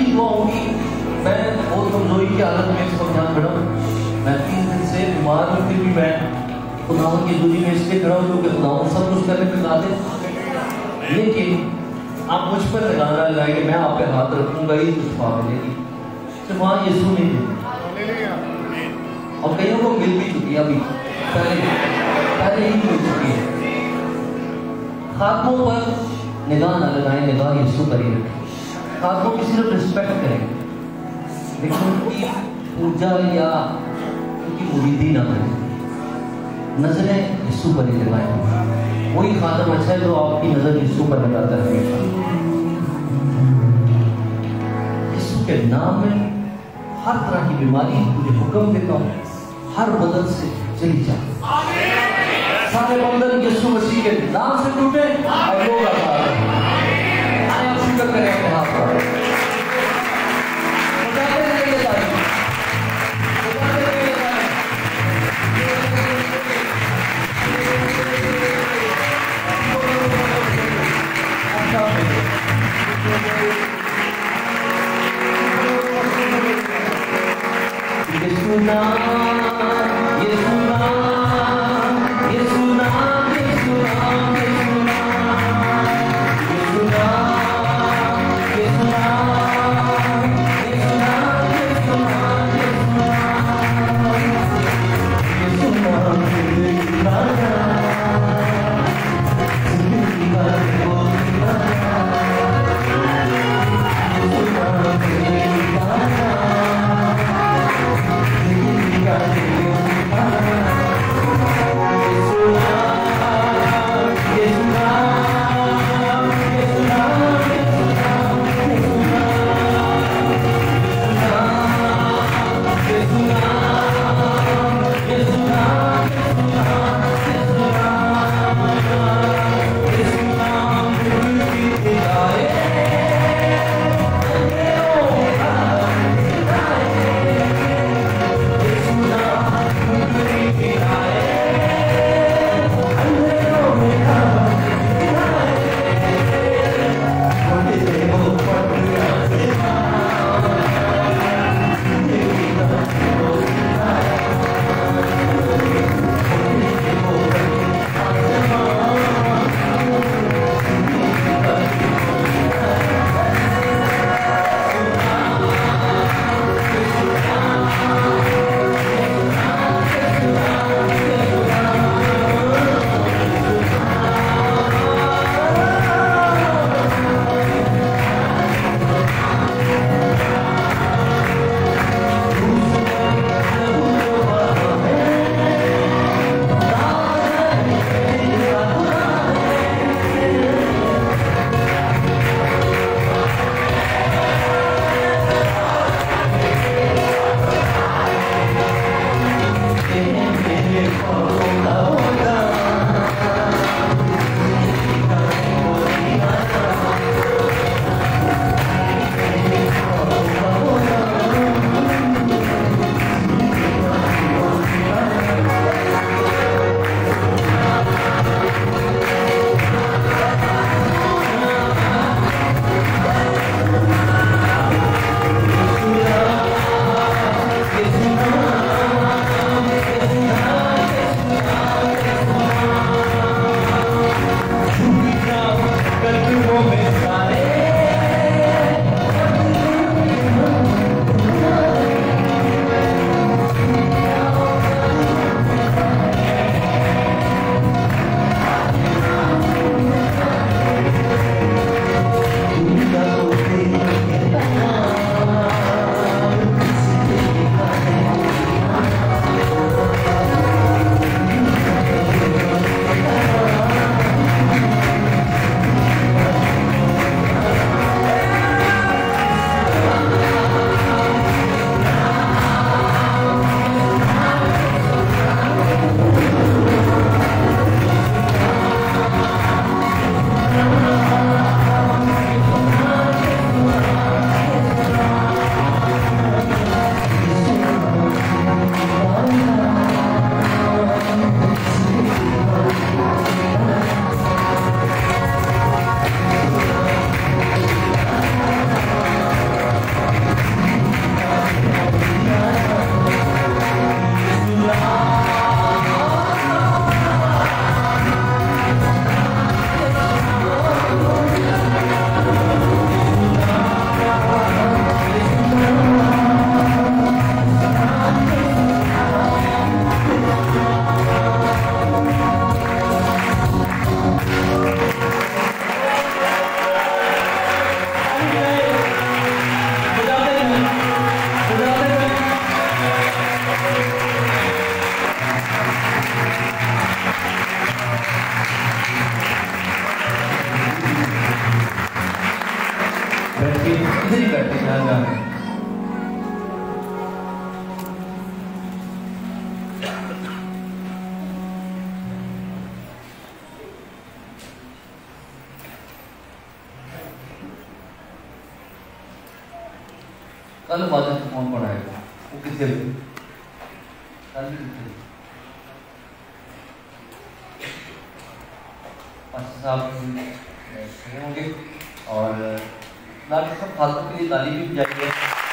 भी दुआ होगी। मैं बहुत कमजोरी की हालत में इस वक्त यहाँ खड़ा हूँ। मैं 3 दिन से बीमार हूँ, फिर भी मैं खुदावन की दूरी में इसलिए खड़ा हूँ क्योंकि खुदावन सब कुछ करने पे काबिल। लेकिन आप मुझ पर लगाना लगाए कि मैं आप पे हाथ रखूंगा ही कुछ पा मिलेगी। तो वहाँ यीशु नहीं मिले और कईयों को मिल भी चुकी है, अभी पहले ही मिल चुकी है। खातमों पर निगाह न लगाएं, निगाह यीशु पर ही रखें। खातमों की सिर्फ रिस्पेक्ट करें, लेकिन उनकी पूजा या उनकी मुरीदी ना करें। नजरें यीशु पर ही लगाएं। वही खातम अच्छा है जो आपकी नजर यीशु पर लगाता है। यीशु के नाम में हर तरह की बीमारी तुझे हुक्म देता हूँ, हर बदन से चली जा। सारे बंधन यीशु मसीह के नाम से टूटे और लोग आजाद हैं। आए आप शुक्र करें अपने हाथ पर। बताते रहिए जाइए, बताते रहिए जाइए। यीशु नाम, यीशु नाम, यीशु नाम, यीशु नाम, यीशु नाम, यीशु नाम, यीशु नाम, यीशु नाम, यीशु नाम, यीशु नाम, यीशु नाम, जिंदगी का बोलना, यीशु नाम, जिंदगी का इधर ही बैठे जहाँ जहाँ हैं। कल बादल कौन पढ़ाएगा? वो कितने बजे? कल भी कितने बजे? मास्टर साहब होंगे और डॉक्टर साहब फालतू के लिए ताली भी बजाएंगे।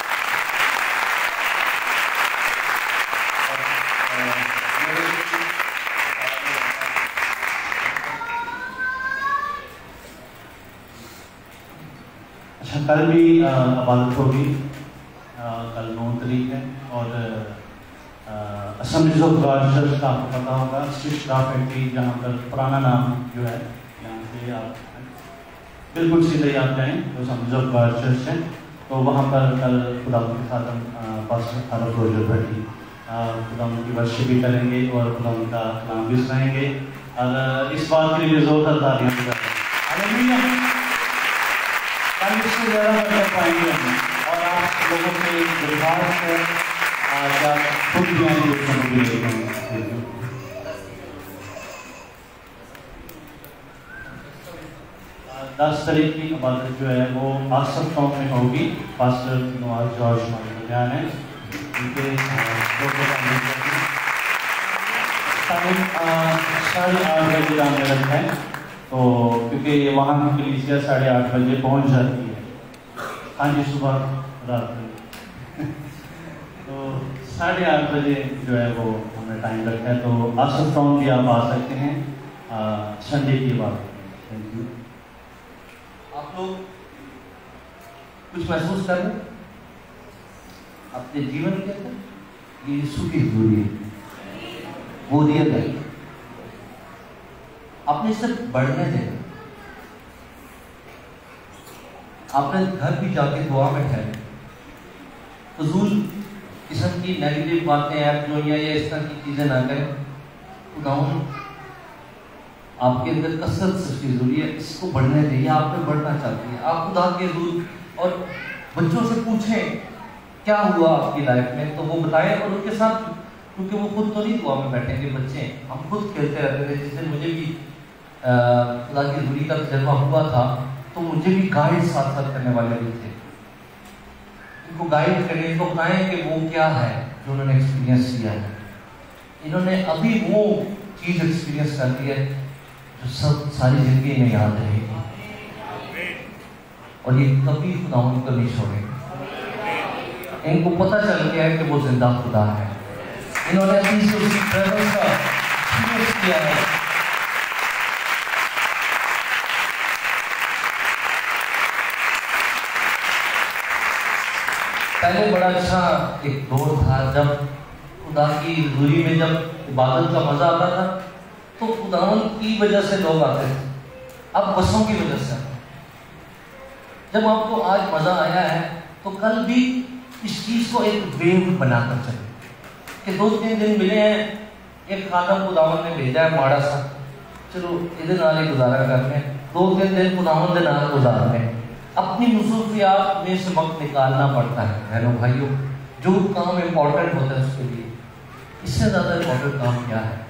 अच्छा, कल भी इबादत होगी, कल 9 तारीख है और असेंबलीज ऑफ गॉड चर्च का आपको पता होगा, स्विच फैक्ट्री, जहाँ पर पुराना नाम जो है, यहाँ से आप बिल्कुल सीधे आप जाएँ तो असेंबलीज ऑफ गॉड चर्च है, तो वहाँ पर कल खुदा के साथ हम पास्टर फारूक रोजर भट्टी खुदा की वर्शिप भी करेंगे और खुदा का कलाम भी सुनाएंगे। और इस बात के लिए जोरदार तालियां बजाएं। कल इससे ज़्यादा कर पाएंगे हम, और आप लोगों से गुजारिश है आज आप खुद भी आएंगे। 10 तारीख की इबादत जो है वो आसफ टाउन में होगी। पास्टर नवाज जॉर्ज मालिकान है, उनके 8:30 बजे जाने लगता है, तो क्योंकि वहाँ की कलीसिया 8:30 बजे पहुँच जाती है। हाँ जी, सुबह रात में तो 8:30 बजे जो है वो हमने टाइम रखा है, तो आसफ टाउन भी आप आ सकते हैं संडे की बात। Thank you. आप लोग कुछ महसूस कर रहे हैं अपने जीवन के अंदर? ये यीशु की दूरी है, वो रियल है। आपने इसे बढ़ने देना। आपने घर भी जाके दुआ में ठहरे, फजूल किस्म की नेगेटिव बातें या इस तरह की चीजें ना करें। खुदावन आपके अंदर कसरत सच्ची जरूरी है, इसको बढ़ने दें। आप में बढ़ना चाहती है, आप खुदा के दूर और बच्चों से पूछें क्या हुआ आपकी लाइफ में, तो वो बताएं और उनके साथ, क्योंकि वो खुद तो नहीं दुआ में बैठेंगे बच्चे, हम खुद खेलते रहते थे। जिस दिन मुझे भी खुदा की दूरी का तजर्बा हुआ था, तो मुझे भी गाइड साथ साथ करने वाले भी थे। इनको गाइड करें, इनको बताएं कि वो क्या है जो उन्होंने एक्सपीरियंस किया है। इन्होंने अभी वो चीज एक्सपीरियंस कर ली है जो सब सारी जिंदगी में याद रहेगी, और ये कभी खुदा उनको नहीं छोड़ेंगे। इनको पता चल गया है कि वो जिंदा खुदा है। इन्होंने अपनी से उसकी प्रेजेंस का एक्सपीरियंस किया है। पहले बड़ा अच्छा एक दौर था जब खुदा की दूरी में जब इबादत का मजा आता था, तो खुदावन की वजह से लोग आते थे। अब बसों की वजह से। जब आपको आज मजा आया है, तो कल भी इस चीज को एक वेव बनाकर चले कि 2-3 दिन मिले हैं, एक खादम खुदावन ने भेजा है माड़ा सा, चलो इधर नाले गुजारा करने, 2-3 दिन खुदावन के नाल गुजारने। अपनी मसरूफियात में से वक्त निकालना पड़ता है बहनों भाइयों। जो काम इम्पोर्टेंट होता है उसके लिए, इससे ज्यादा इम्पोर्टेंट काम क्या है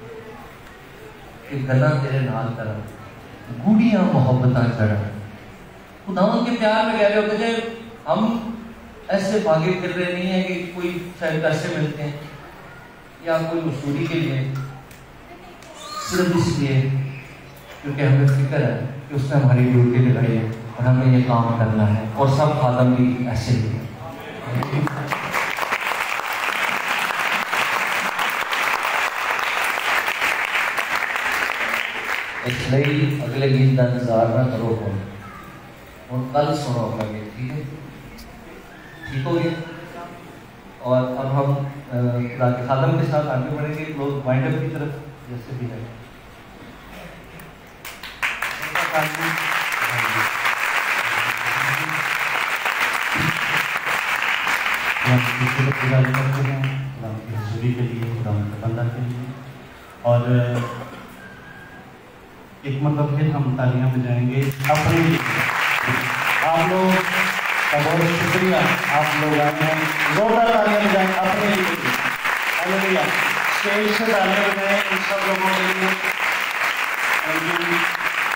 कि गला तेरे नाल कर गूढ़ियां मोहब्बतां चढ़। खुदावन के प्यार में कह रहे होते थे, हम ऐसे भागे फिर रहे नहीं है कि कोई शायद पैसे मिलते हैं या कोई मशहूरी के लिए, सिर्फ इसलिए क्योंकि हमें फिक्र है कि उसने हमारी ड्यूटी लगाई है और हमें ये काम करना है। और सब खादम भी ऐसे ही है। इसलिए अगले गीत का इंतजार ना करो और कल सुनो अगला गीत, ठीक है? ठीक हो गया? और अब हम खादम के साथ आगे बढ़ेंगे, लोग वाइंड अप की तरफ जैसे भी है। के लिए, बंदा के लिए, और एक मतलब फिर हम तालियां बजाएंगे अपने लिए। आप लोग बहुत शुक्रिया आप लोग आए हैं, जोरदार तालियां बजाएं अपने लिए। हालेलुया। स्टेज से तालियां बजाएं इन सब लोगों के लिए।